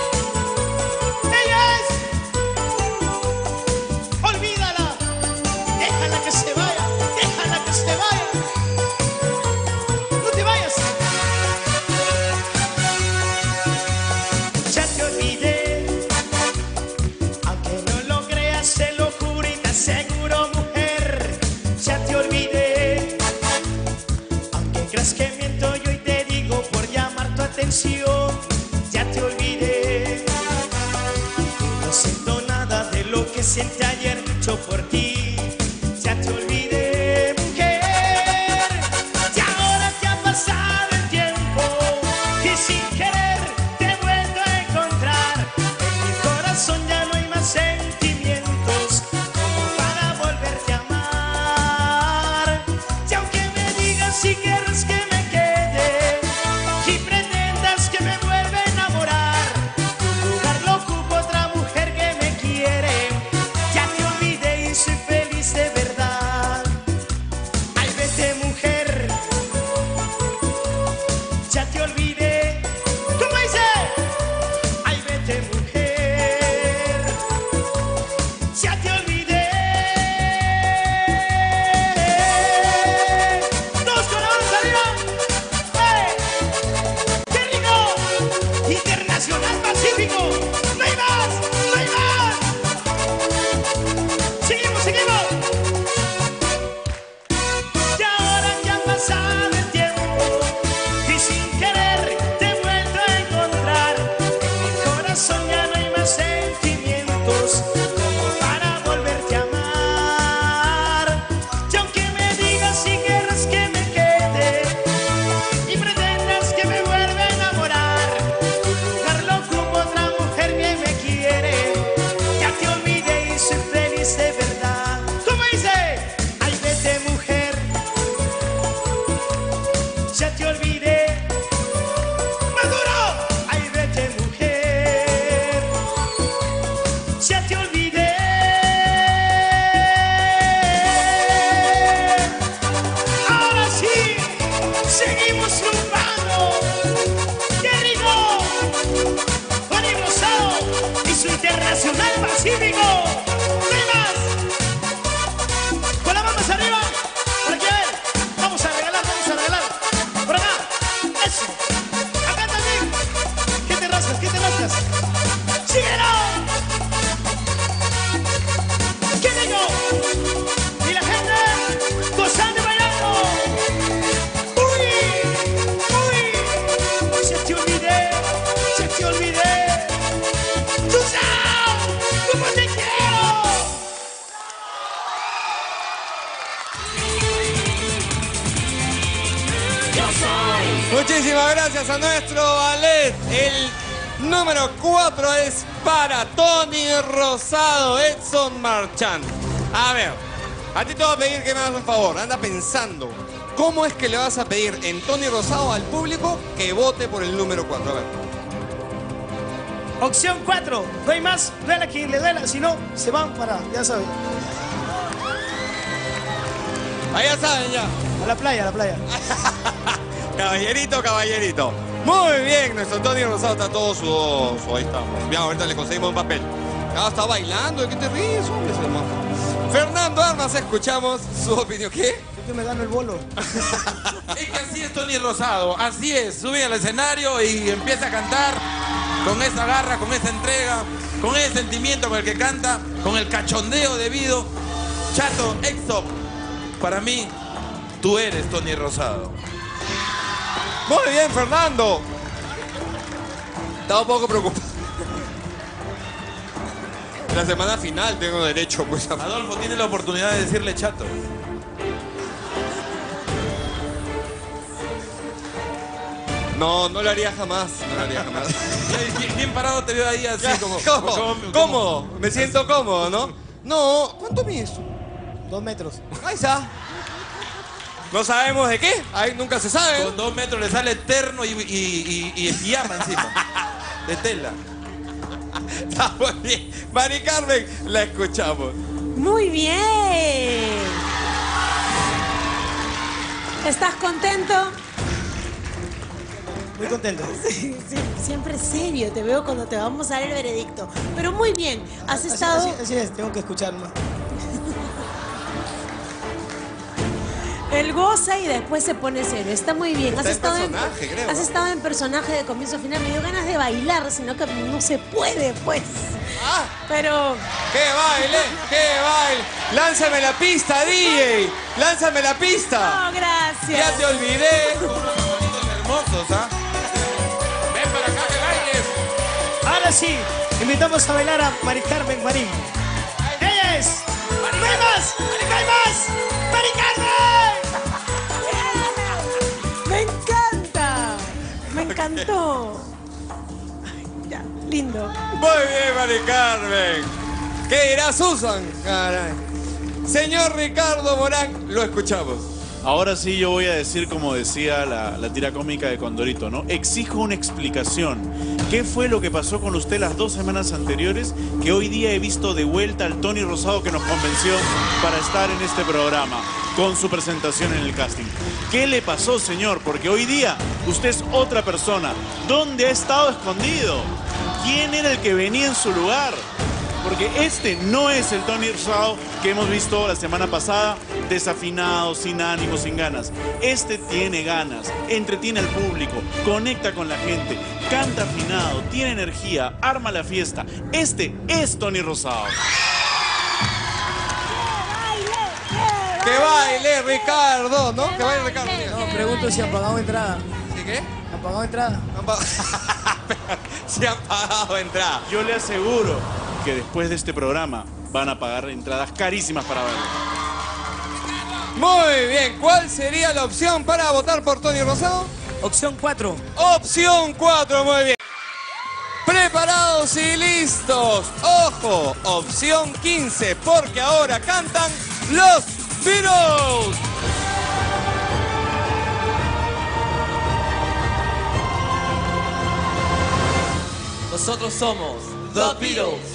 Ella es. Olvídala, déjala que se vaya, déjala que se vaya. No te vayas. Ya te olvidé, aunque no lo creas, te lo juro y te aseguro, mujer, ya te olvidé. Aunque creas que miento, yo y te digo por llamar tu atención, ya te olvidé. No siento nada de lo que sentí ayer, yo por ti, ya te olvidé, mujer. Y ahora que ha pasado el tiempo y sin querer te he vuelto a encontrar, en mi corazón ya no hay más sentimientos como para volverte a amar. Y aunque me digas si quieres que me quede y pretendas que me vuelva a enamorar, tu lugar lo ocupa otra mujer que me quiere. Ya te olvidé y soy feliz de verdad. Ay, vete, mujer, ya te olvidé. ¿Cómo dice? Ay, vete, mujer, ya te olvidé. Dos con la mano arriba. ¡Hey! ¡Qué rico! Internacional Pacífico. No hay más, no hay más. Seguimos, seguimos. Y ahora que ha pasado el tiempo y sin querer te he vuelto a encontrar, en mi corazón ya no hay más sentimientos como para volverte a amar. Y aunque me digas si querrás que me quede y pretendas que me vuelva a enamorar, tu lugar lo ocupa otra mujer que me quiere. Ya te olvidé y soy feliz de verdad. ¿Cómo dice? Ay, vete, mujer, ya te olvidé. Maduro. Ay, vete, mujer, ya te olvidé. Ahora sí, seguimos zumbando. ¡Qué rico! Tony Rosado y su Internacional Pacífico. No hay más. Con las manos arriba. Por aquí, a ver. Vamos a regalar, vamos a regalar. Por acá. Eso. Acá también. ¿Qué te rascas? ¿Qué te rascas? ¡Síguelo! ¡Qué rico! Y la gente gozando y bailando. ¡Uy! ¡Uy! Ya te olvidé, ya te olvidé. ¡Tú sabes cómo te quiero! Muchísimas gracias a nuestro ballet. El número cuatro es para Tony Rosado, Edson Marchand. A ver, a ti te voy a pedir que me hagas un favor. Anda pensando, ¿cómo es que le vas a pedir en Tony Rosado al público que vote por el número cuatro? A ver. Opción cuatro. No hay más. Duela quien le duela. Si no, se van para, ya saben. Ahí ya saben ya. A la playa, a la playa. Caballerito, caballerito. Muy bien, nuestro Tony Rosado está todo sudoso. Ahí estamos. Bien, ahorita le conseguimos un papel. Ah, está bailando, ¿de qué te ríes, hombre? Fernando Armas, escuchamos su opinión. ¿Qué? Yo que me gano el bolo. Es que así es Tony Rosado, así es. Sube al escenario y empieza a cantar con esa garra, con esa entrega, con ese sentimiento con el que canta, con el cachondeo debido. Chato, Exop, para mí, tú eres Tony Rosado. Muy bien, Fernando. Estaba un poco preocupado. La semana final tengo derecho, pues. A... Adolfo tiene la oportunidad de decirle Chato. No, no lo haría jamás. No lo haría jamás. Bien, bien parado te veo ahí así como... ¿Cómo? como- ¿Cómo? Me siento cómodo, ¿no? No, ¿cuánto mides? Dos metros. Ahí está. No sabemos de qué, ahí nunca se sabe. Con dos metros le sale terno y, y, y, y pijama encima. De tela. Está muy bien. Mari Carmen, la escuchamos. Muy bien. ¿Estás contento? Muy contento. Sí, sí, siempre serio te veo cuando te vamos a dar el veredicto. Pero muy bien, has Así- estado... Así, así es, tengo que escucharlo. Él goza y después se pone serio. Está muy bien. Está has en estado personaje, creo, Has ¿no? estado en personaje de comienzo a final. Me dio ganas de bailar, sino que no se puede, pues. Ah, Pero... ¡qué baile! ¡Qué baile! ¡Lánzame la pista, D J! ¡Lánzame la pista! No, gracias. Ya te olvidé. Hermosos, ¿ah? Ven para acá que bailes. Ahora sí, invitamos a bailar a Mari Carmen Marín. ¡Ella es! ¡No hay más! ¡No hay más! ¡Mari Carmen! ¡Me encanta! Me encantó. Ay, ya, lindo. Muy bien, Mari Carmen. ¿Qué dirá Susan? Caray. Señor Ricardo Morán, lo escuchamos. Ahora sí yo voy a decir, como decía la, la tira cómica de Condorito, ¿no? Exijo una explicación. ¿Qué fue lo que pasó con usted las dos semanas anteriores que hoy día he visto de vuelta al Tony Rosado que nos convenció para estar en este programa con su presentación en el casting? ¿Qué le pasó, señor? Porque hoy día usted es otra persona. ¿Dónde ha estado escondido? ¿Quién era el que venía en su lugar? Porque este no es el Tony Rosado que hemos visto la semana pasada, desafinado, sin ánimo, sin ganas. Este tiene ganas, entretiene al público, conecta con la gente, canta afinado, tiene energía, arma la fiesta. Este es Tony Rosado. Que baile, Ricardo, ¿no? Que baile, Ricardo. No, pregunto si han pagado entrada. ¿Sí qué? ¿Han pagado entrada? Han pagado... Si han pagado entrada. Yo le aseguro que después de este programa van a pagar entradas carísimas para verlo. Muy bien, ¿cuál sería la opción para votar por Tony Rosado? Opción cuatro. Opción cuatro, muy bien. Preparados y listos. Ojo, opción quince, porque ahora cantan los Beatles. Nosotros somos The Beatles.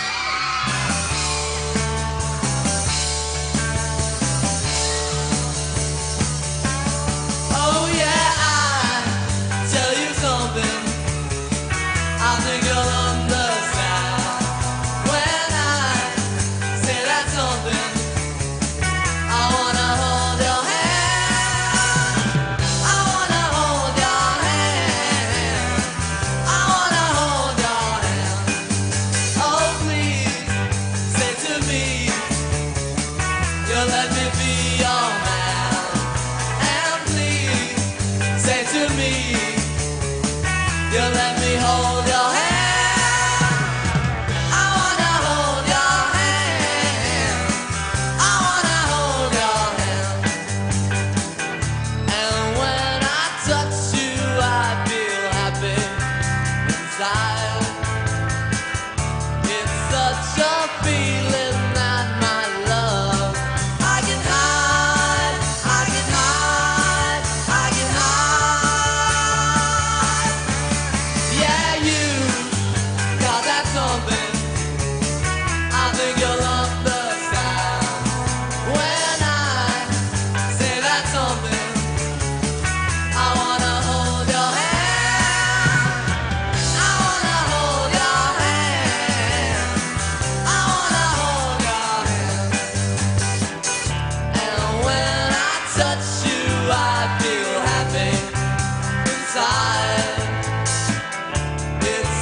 Oh yeah, I tell you something I think you'll understand when I say that something. I wanna hold your hand. I wanna hold your hand. I wanna hold your hand. Oh please, say to me, you'll let me be your man. And please, say to me, you'll let me hold your hand.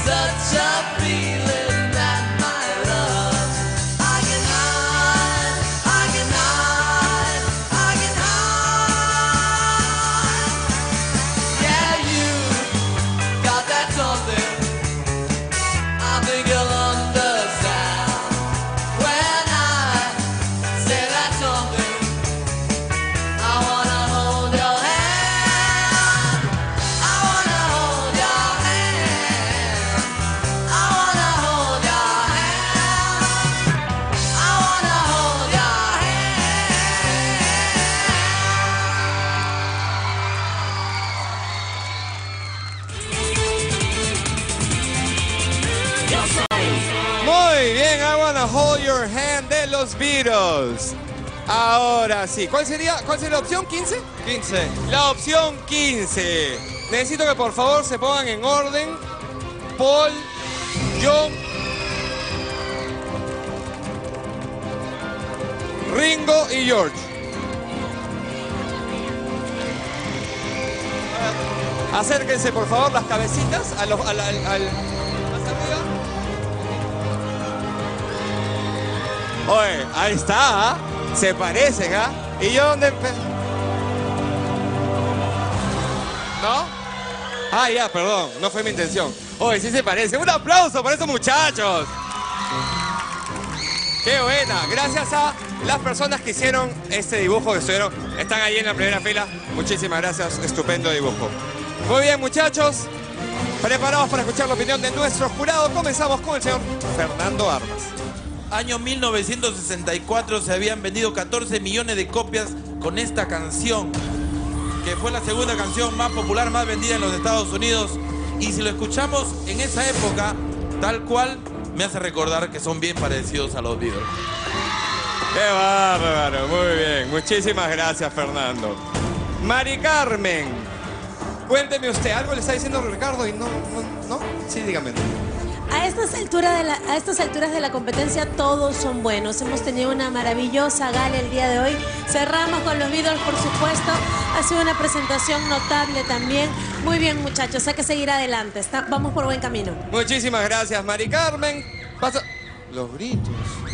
such a feeling that my love I can hide, I can hide, I can hide. Yeah, you got that something I think you'll understand when I say that something. I wanna hold your hand, I wanna hold your hand, I wanna hold your hand, I wanna hold your Muy bien, I wanna hold your hand de los Beatles. Ahora sí, ¿cuál sería, cuál sería la opción? ¿quince? quince. La opción quince. Necesito que por favor se pongan en orden. Paul, John, Ringo y George. Acérquense por favor las cabecitas a los, al, al, al- más arriba. Oye, ahí está, ¿ah? Se parecen, ¿ah? ¿Y yo dónde empe- ¿No? Ah, ya, perdón, no fue mi intención. Oye, sí se parece. Un aplauso para esos muchachos. Qué buena. Gracias a las personas que hicieron este dibujo que estuvieron, están ahí en la primera fila. Muchísimas gracias. Estupendo dibujo. Muy bien, muchachos. Preparados para escuchar la opinión de nuestro jurado. Comenzamos con el señor Fernando Armas. Año mil novecientos sesenta y cuatro se habían vendido catorce millones de copias con esta canción, que fue la segunda canción más popular, más vendida en los Estados Unidos. Y si lo escuchamos en esa época, tal cual, me hace recordar que son bien parecidos a los Beatles. Qué bárbaro. Muy bien. Muchísimas gracias, Fernando. Mari Carmen, cuénteme usted. ¿Algo le está diciendo Ricardo y no, no, no? Sí, dígame. A estas, alturas de la, a estas alturas de la competencia todos son buenos. Hemos tenido una maravillosa gala el día de hoy. Cerramos con los Beatles, por supuesto. Ha sido una presentación notable también. Muy bien, muchachos. Hay que seguir adelante. Está- vamos por buen camino. Muchísimas gracias, Mari Carmen. Pasa... Los gritos.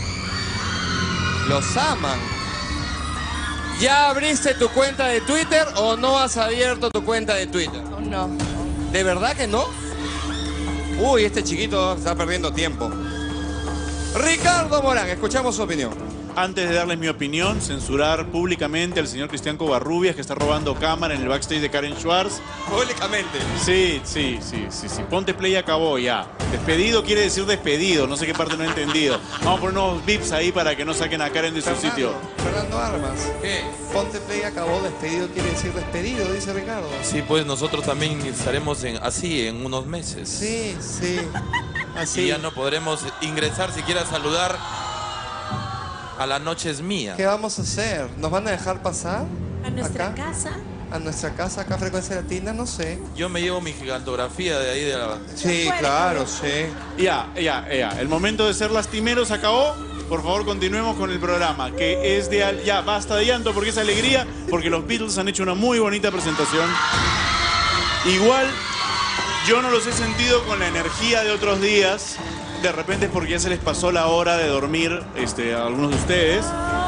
Los aman. ¿Ya abriste tu cuenta de Twitter o no has abierto tu cuenta de Twitter? No. ¿De verdad que no? Uy, este chiquito está perdiendo tiempo. Ricardo Morán, escuchamos su opinión. Antes de darles mi opinión, censurar públicamente al señor Cristian Covarrubias, que está robando cámara en el backstage de Karen Schwartz. Públicamente. Sí, sí, sí, sí, sí. Ponte play, acabó ya. Despedido quiere decir despedido, no sé qué parte no he entendido. Vamos a poner unos bips ahí para que no saquen a Karen de su Fernando, sitio. Fernando Armas. ¿Qué? Ponte play, acabó, despedido quiere decir despedido, dice Ricardo. Sí, pues nosotros también estaremos en, así en unos meses. Sí, sí. Así. Y ya no podremos ingresar siquiera a saludar a La Noche es Mía. ¿Qué vamos a hacer? ¿Nos van a dejar pasar? A nuestra ¿Acá? casa. ¿A nuestra casa acá, Frecuencia Latina? No sé. Yo me llevo mi gigantografía de ahí de la... Sí, claro, sí. Ya, ya, ya. El momento de ser lastimeros acabó. Por favor, continuemos con el programa, que es de... al- Ya, basta de llanto porque es alegría, porque los Beatles han hecho una muy bonita presentación. Igual, yo no los he sentido con la energía de otros días. De repente es porque ya se les pasó la hora de dormir este, a algunos de ustedes.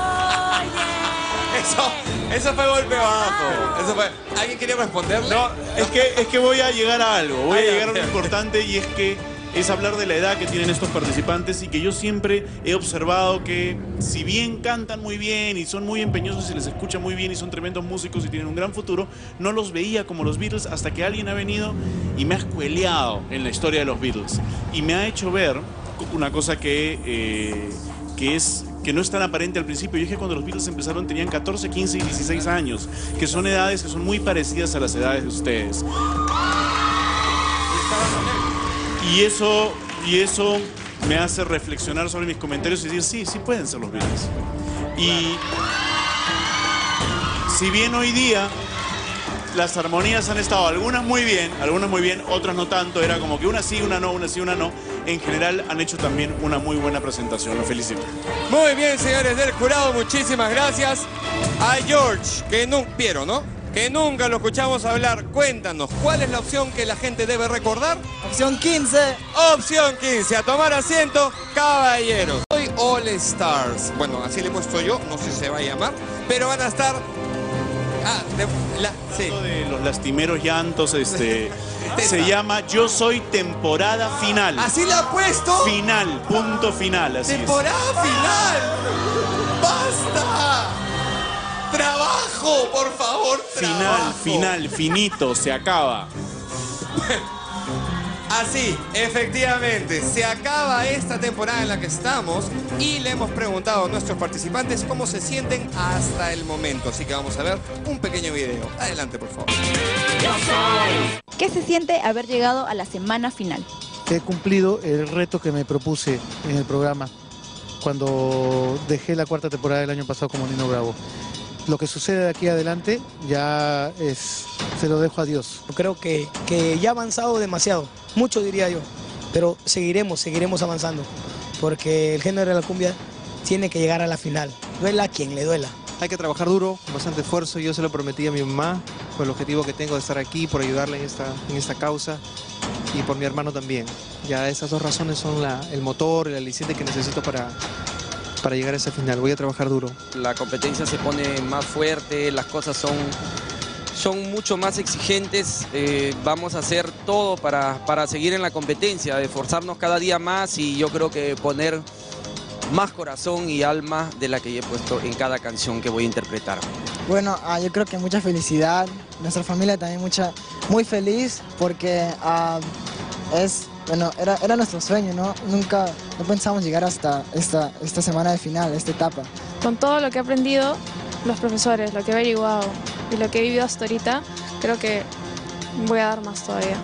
Eso, eso fue golpe bajo. Eso fue... ¿Alguien quería responderle? No, es que, es que voy a llegar a algo. Voy a Ah, ya, llegar a lo ya. importante y es que es hablar de la edad que tienen estos participantes y que yo siempre he observado que si bien cantan muy bien y son muy empeñosos y se les escucha muy bien y son tremendos músicos y tienen un gran futuro, no los veía como los Beatles hasta que alguien ha venido y me ha escueleado en la historia de los Beatles y me ha hecho ver una cosa que, eh, que es... que no es tan aparente al principio. Y es que cuando los Beatles empezaron tenían catorce, quince y dieciséis años, que son edades que son muy parecidas a las edades de ustedes. Y eso, y eso me hace reflexionar sobre mis comentarios y decir, sí, sí pueden ser los Beatles. Y si bien hoy día las armonías han estado algunas muy bien, algunas muy bien, otras no tanto, era como que una sí, una no, una sí, una no. En general han hecho también una muy buena presentación, los felicito. Muy bien, señores del jurado, muchísimas gracias a George, que no, Piero, ¿no? que nunca lo escuchamos hablar. Cuéntanos, ¿cuál es la opción que la gente debe recordar? Opción quince. Opción quince, a tomar asiento, caballeros. Soy All Stars. Bueno, así le he puesto yo, no sé si se va a llamar, pero van a estar... Ah, de, la, sí. de los lastimeros llantos, este... se llama Yo Soy Temporada Final. ¿Así la ha puesto? Final, punto final, así ¡Temporada es. final! ¡Basta! ¡Trabajo, por favor! Final, trabajo. final, finito, se acaba. Así, efectivamente, se acaba esta temporada en la que estamos y le hemos preguntado a nuestros participantes cómo se sienten hasta el momento. Así que vamos a ver un pequeño video. Adelante, por favor. ¿Qué se siente haber llegado a la semana final? He cumplido el reto que me propuse en el programa cuando dejé la cuarta temporada del año pasado como Nino Bravo. Lo que sucede de aquí adelante ya es, se lo dejo a Dios. Yo creo que, que ya ha avanzado demasiado, mucho diría yo, pero seguiremos, seguiremos avanzando, porque el género de la cumbia tiene que llegar a la final, duela a quien le duela. Hay que trabajar duro, con bastante esfuerzo. Yo se lo prometí a mi mamá por el objetivo que tengo de estar aquí, por ayudarle en esta, en esta causa y por mi hermano también. Ya esas dos razones son la, el motor, el aliciente que necesito para, para llegar a ese final. Voy a trabajar duro. La competencia se pone más fuerte, las cosas son, son mucho más exigentes. Eh, vamos a hacer todo para, para seguir en la competencia, esforzarnos cada día más y yo creo que poner más corazón y alma de la que he puesto en cada canción que voy a interpretar. Bueno, ah, yo creo que mucha felicidad, nuestra familia también mucha, muy feliz porque ah, es, bueno, era, era nuestro sueño, ¿no? Nunca, no pensamos llegar hasta esta, esta semana de final, esta etapa. Con todo lo que he aprendido, los profesores, lo que he averiguado y lo que he vivido hasta ahorita, creo que voy a dar más todavía.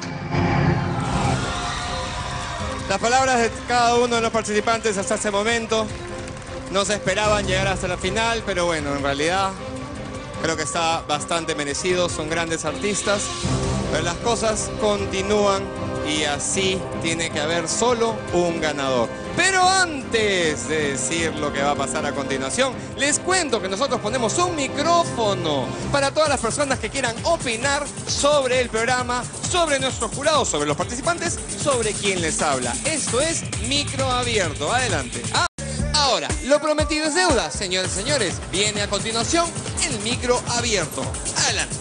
Las palabras de cada uno de los participantes hasta ese momento no se esperaban llegar hasta la final, pero bueno, en realidad creo que está bastante merecido, son grandes artistas, pero las cosas continúan y así tiene que haber solo un ganador. Pero antes de decir lo que va a pasar a continuación, les cuento que nosotros ponemos un micrófono para todas las personas que quieran opinar sobre el programa, sobre nuestros jurados, sobre los participantes, sobre quién les habla. Esto es micro abierto. Adelante. Ah, ahora, lo prometido es deuda, señores y señores. Viene a continuación el micro abierto. Adelante.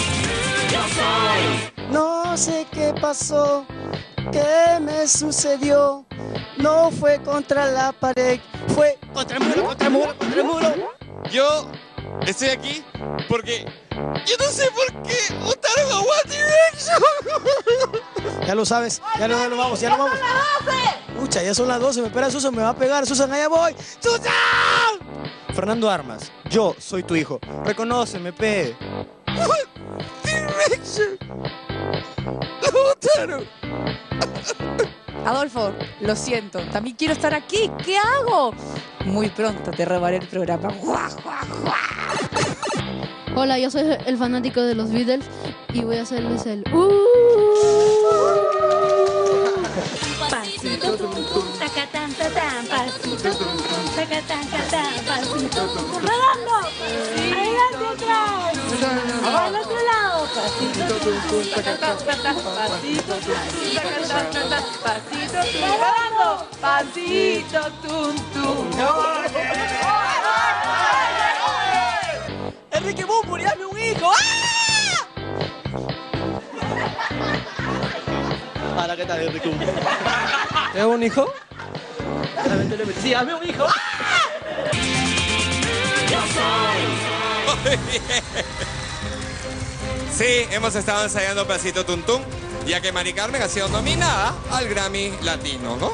No sé qué pasó, qué me sucedió. No fue contra la pared, fue contra el muro, contra el muro, contra el muro. Yo estoy aquí porque yo no sé por qué votaron a One Direction. Ya lo sabes, ya no, ya no vamos, ya no vamos. Escucha, ya son las doce, me espera Susan, me va a pegar, Susan, allá voy. ¡Susan! Fernando Armas, yo soy tu hijo. Reconóceme, pe. Direction. ¡Lo votaron! Adolfo, lo siento, también quiero estar aquí. ¿Qué hago? Muy pronto te robaré el programa. ¡Guau, guau, guau! Hola, yo soy el fanático de los Beatles y voy a hacerles el uh. Pasito tum tum, tacatán, tatán, pasito tum tum, tacatán, tatán, pasito tum tum. ¡Rodando! ¡Adelante atrás! ¡Al otro lado! Pasito tum tum, tacatán, tatán, pasito tum tum, tacatán, tatán, pasito tum. ¡Rodando! Pasito tum tum. Enrique Bunbury, hazme un hijo. Hola, ¿qué tal, Enrique? ¿Tienes un hijo? Sí, hazme un hijo. Muy bien. Sí, hemos estado ensayando Pasito Tum Tum, ya que Mari Carmen ha sido nominada al Grammy Latino, ¿no?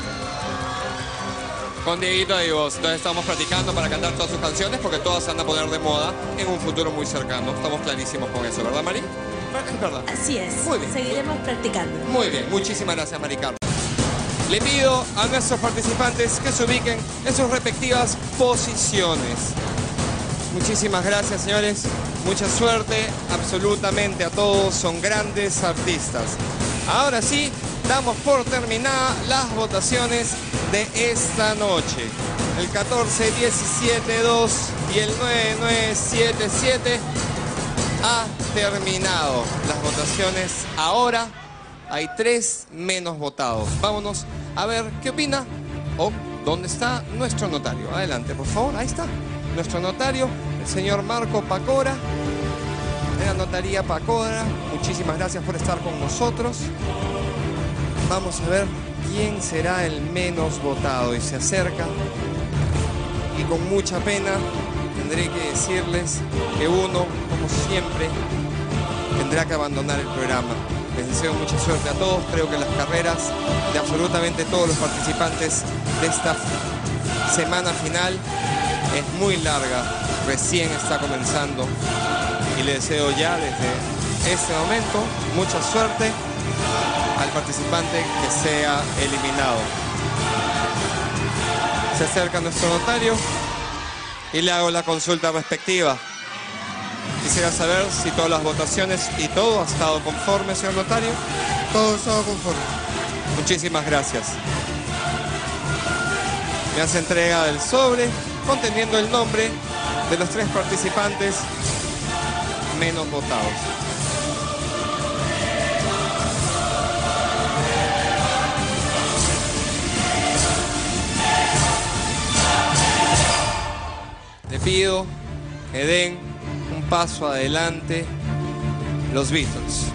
Con Dieguito de voz. Entonces estamos practicando para cantar todas sus canciones porque todas se van a poner de moda en un futuro muy cercano. Estamos clarísimos con eso, ¿verdad, Mari? Es verdad. Así es. Muy bien. Seguiremos practicando. Muy bien, muchísimas gracias, Mari Carmen. Le pido a nuestros participantes que se ubiquen en sus respectivas posiciones. Muchísimas gracias, señores. Mucha suerte absolutamente a todos. Son grandes artistas. Ahora sí, damos por terminadas las votaciones de esta noche. El catorce diecisiete dos y el nueve nueve siete siete ha terminado las votaciones. Ahora hay tres menos votados. Vámonos a ver qué opina o dónde está nuestro notario. Adelante, por favor. Ahí está. Nuestro notario, el señor Marco Pacora, de la notaría Pacora. Muchísimas gracias por estar con nosotros. Vamos a ver quién será el menos votado. Y se acerca. Y con mucha pena tendré que decirles que uno, como siempre, tendrá que abandonar el programa. Les deseo mucha suerte a todos. Creo que las carreras de absolutamente todos los participantes de esta semana final es muy larga. Recién está comenzando. Y les deseo ya desde este momento mucha suerte al participante que sea eliminado. Se acerca nuestro notario y le hago la consulta respectiva. Quisiera saber si todas las votaciones y todo ha estado conforme, señor notario. Todo ha estado conforme. Muchísimas gracias. Me hace entrega del sobre conteniendo el nombre de los tres participantes menos votados. Le pido que den un paso adelante los Beatles.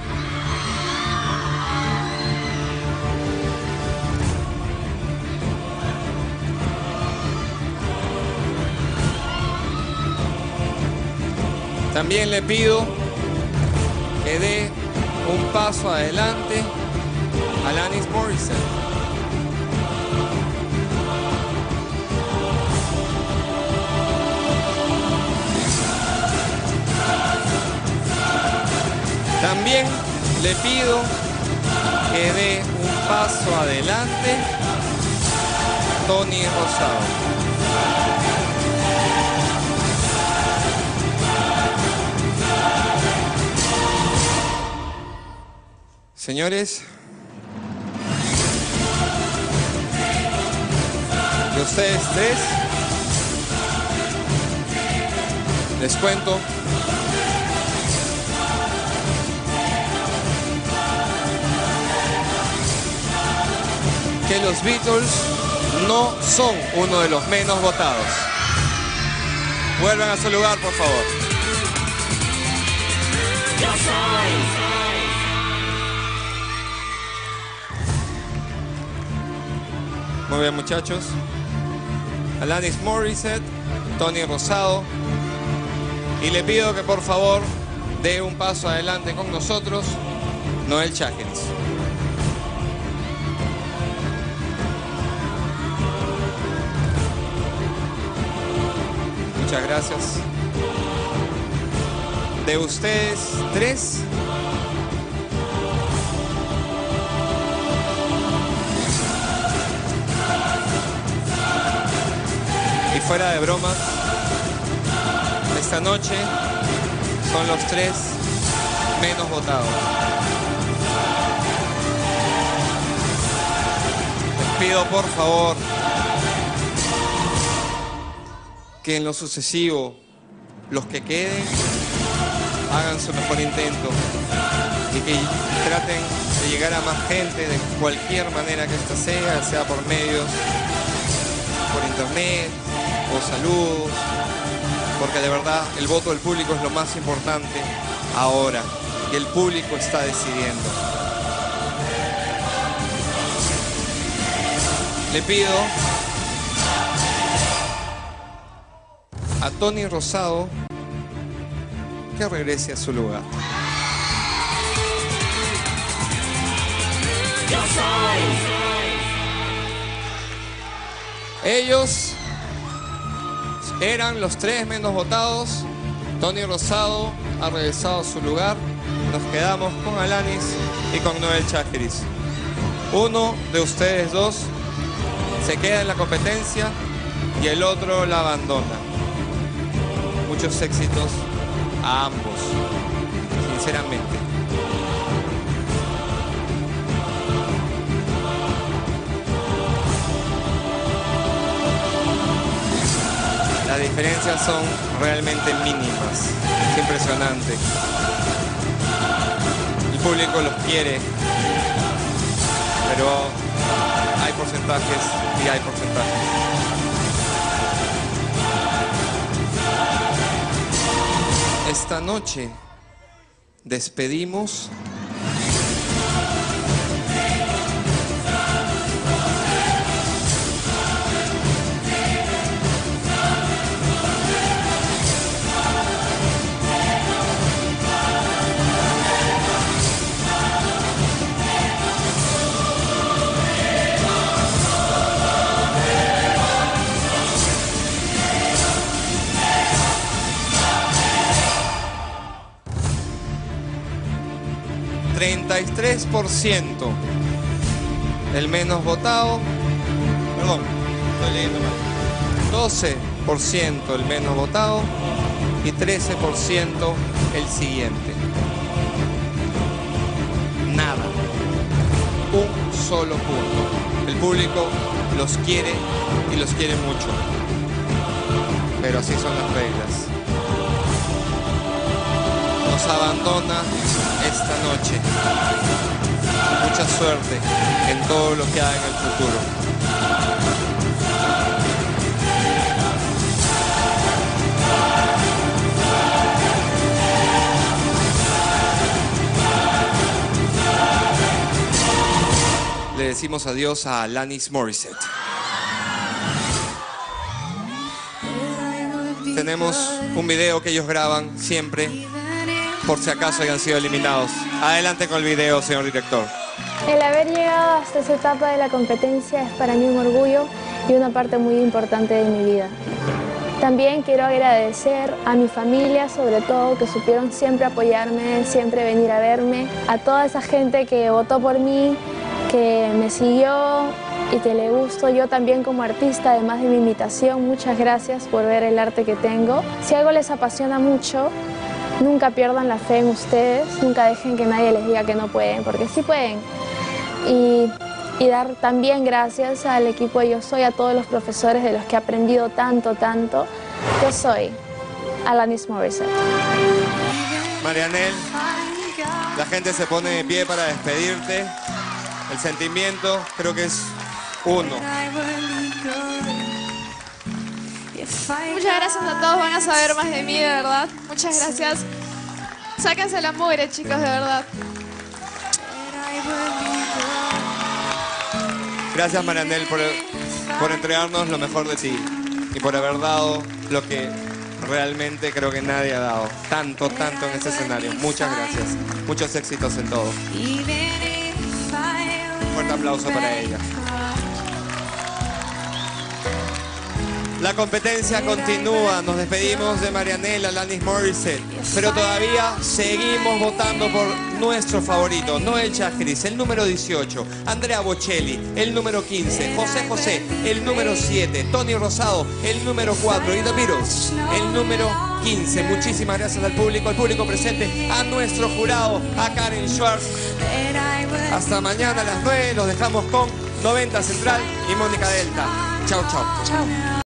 También le pido que dé un paso adelante a Alanis Morissette. También le pido que dé un paso adelante Tony Rosado. Señores, de ustedes tres, les cuento que los Beatles no son uno de los menos votados. Vuelvan a su lugar, por favor. Muy bien, muchachos. Alanis Morissette, Tony Rosado. Y le pido que por favor dé un paso adelante con nosotros, Noel Cháquez. Muchas gracias. De ustedes tres, y fuera de bromas, esta noche son los tres menos votados. Les pido por favor que en lo sucesivo los que queden hagan su mejor intento y que traten de llegar a más gente de cualquier manera que esta sea, sea por medios, por internet o saludos, porque de verdad el voto del público es lo más importante ahora y el público está decidiendo. Le pido a Tony Rosado que regrese a su lugar. Ellos eran los tres menos votados. Tony Rosado ha regresado a su lugar. Nos quedamos con Alanis y con Noel Cháquez. Uno de ustedes dos se queda en la competencia y el otro la abandona. Muchos éxitos a ambos, sinceramente. Las diferencias son realmente mínimas. Es impresionante. público los quiere, pero hay porcentajes y hay porcentajes. Esta noche despedimos treinta y tres por ciento el menos votado, perdón, estoy leyendo mal, doce por ciento el menos votado y trece por ciento el siguiente. Nada, un solo punto. El público los quiere y los quiere mucho, pero así son las reglas. Nos abandona esta noche. Mucha suerte en todo lo que haga en el futuro. Le decimos adiós a Alanis Morissette. Tenemos un video que ellos graban siempre, por si acaso hayan sido eliminados. Adelante con el video, señor director. El haber llegado hasta esa etapa de la competencia es para mí un orgullo y una parte muy importante de mi vida. También quiero agradecer a mi familia, sobre todo, que supieron siempre apoyarme, siempre venir a verme, a toda esa gente que votó por mí, que me siguió y que le gusto yo también como artista, además de mi invitación. Muchas gracias por ver el arte que tengo. Si algo les apasiona mucho, nunca pierdan la fe en ustedes, nunca dejen que nadie les diga que no pueden, porque sí pueden. Y, y dar también gracias al equipo de Yo Soy, a todos los profesores de los que he aprendido tanto, tanto. Yo soy Alanis Morissette. Marianel, la gente se pone de pie para despedirte. El sentimiento creo que es uno. Muchas gracias a todos, van a saber más de mí, de verdad. Muchas gracias. Sáquense la mugre, chicos, de verdad. Gracias, Marianel, por, por entregarnos lo mejor de ti y por haber dado lo que realmente creo que nadie ha dado. Tanto, tanto en este escenario. Muchas gracias. Muchos éxitos en todo. Un fuerte aplauso para ella. La competencia continúa, nos despedimos de Marianel, Alanis Morissette, pero todavía seguimos votando por nuestro favorito, Noel Chagris, el número dieciocho, Andrea Bocelli, el número quince, José José, el número siete, Tony Rosado, el número cuatro y The Beatles, el número quince. Muchísimas gracias al público, al público presente, a nuestro jurado, a Karen Schwartz. Hasta mañana a las nueve, los dejamos con noventa Central y Mónica Delta. Chau, chau. Chau.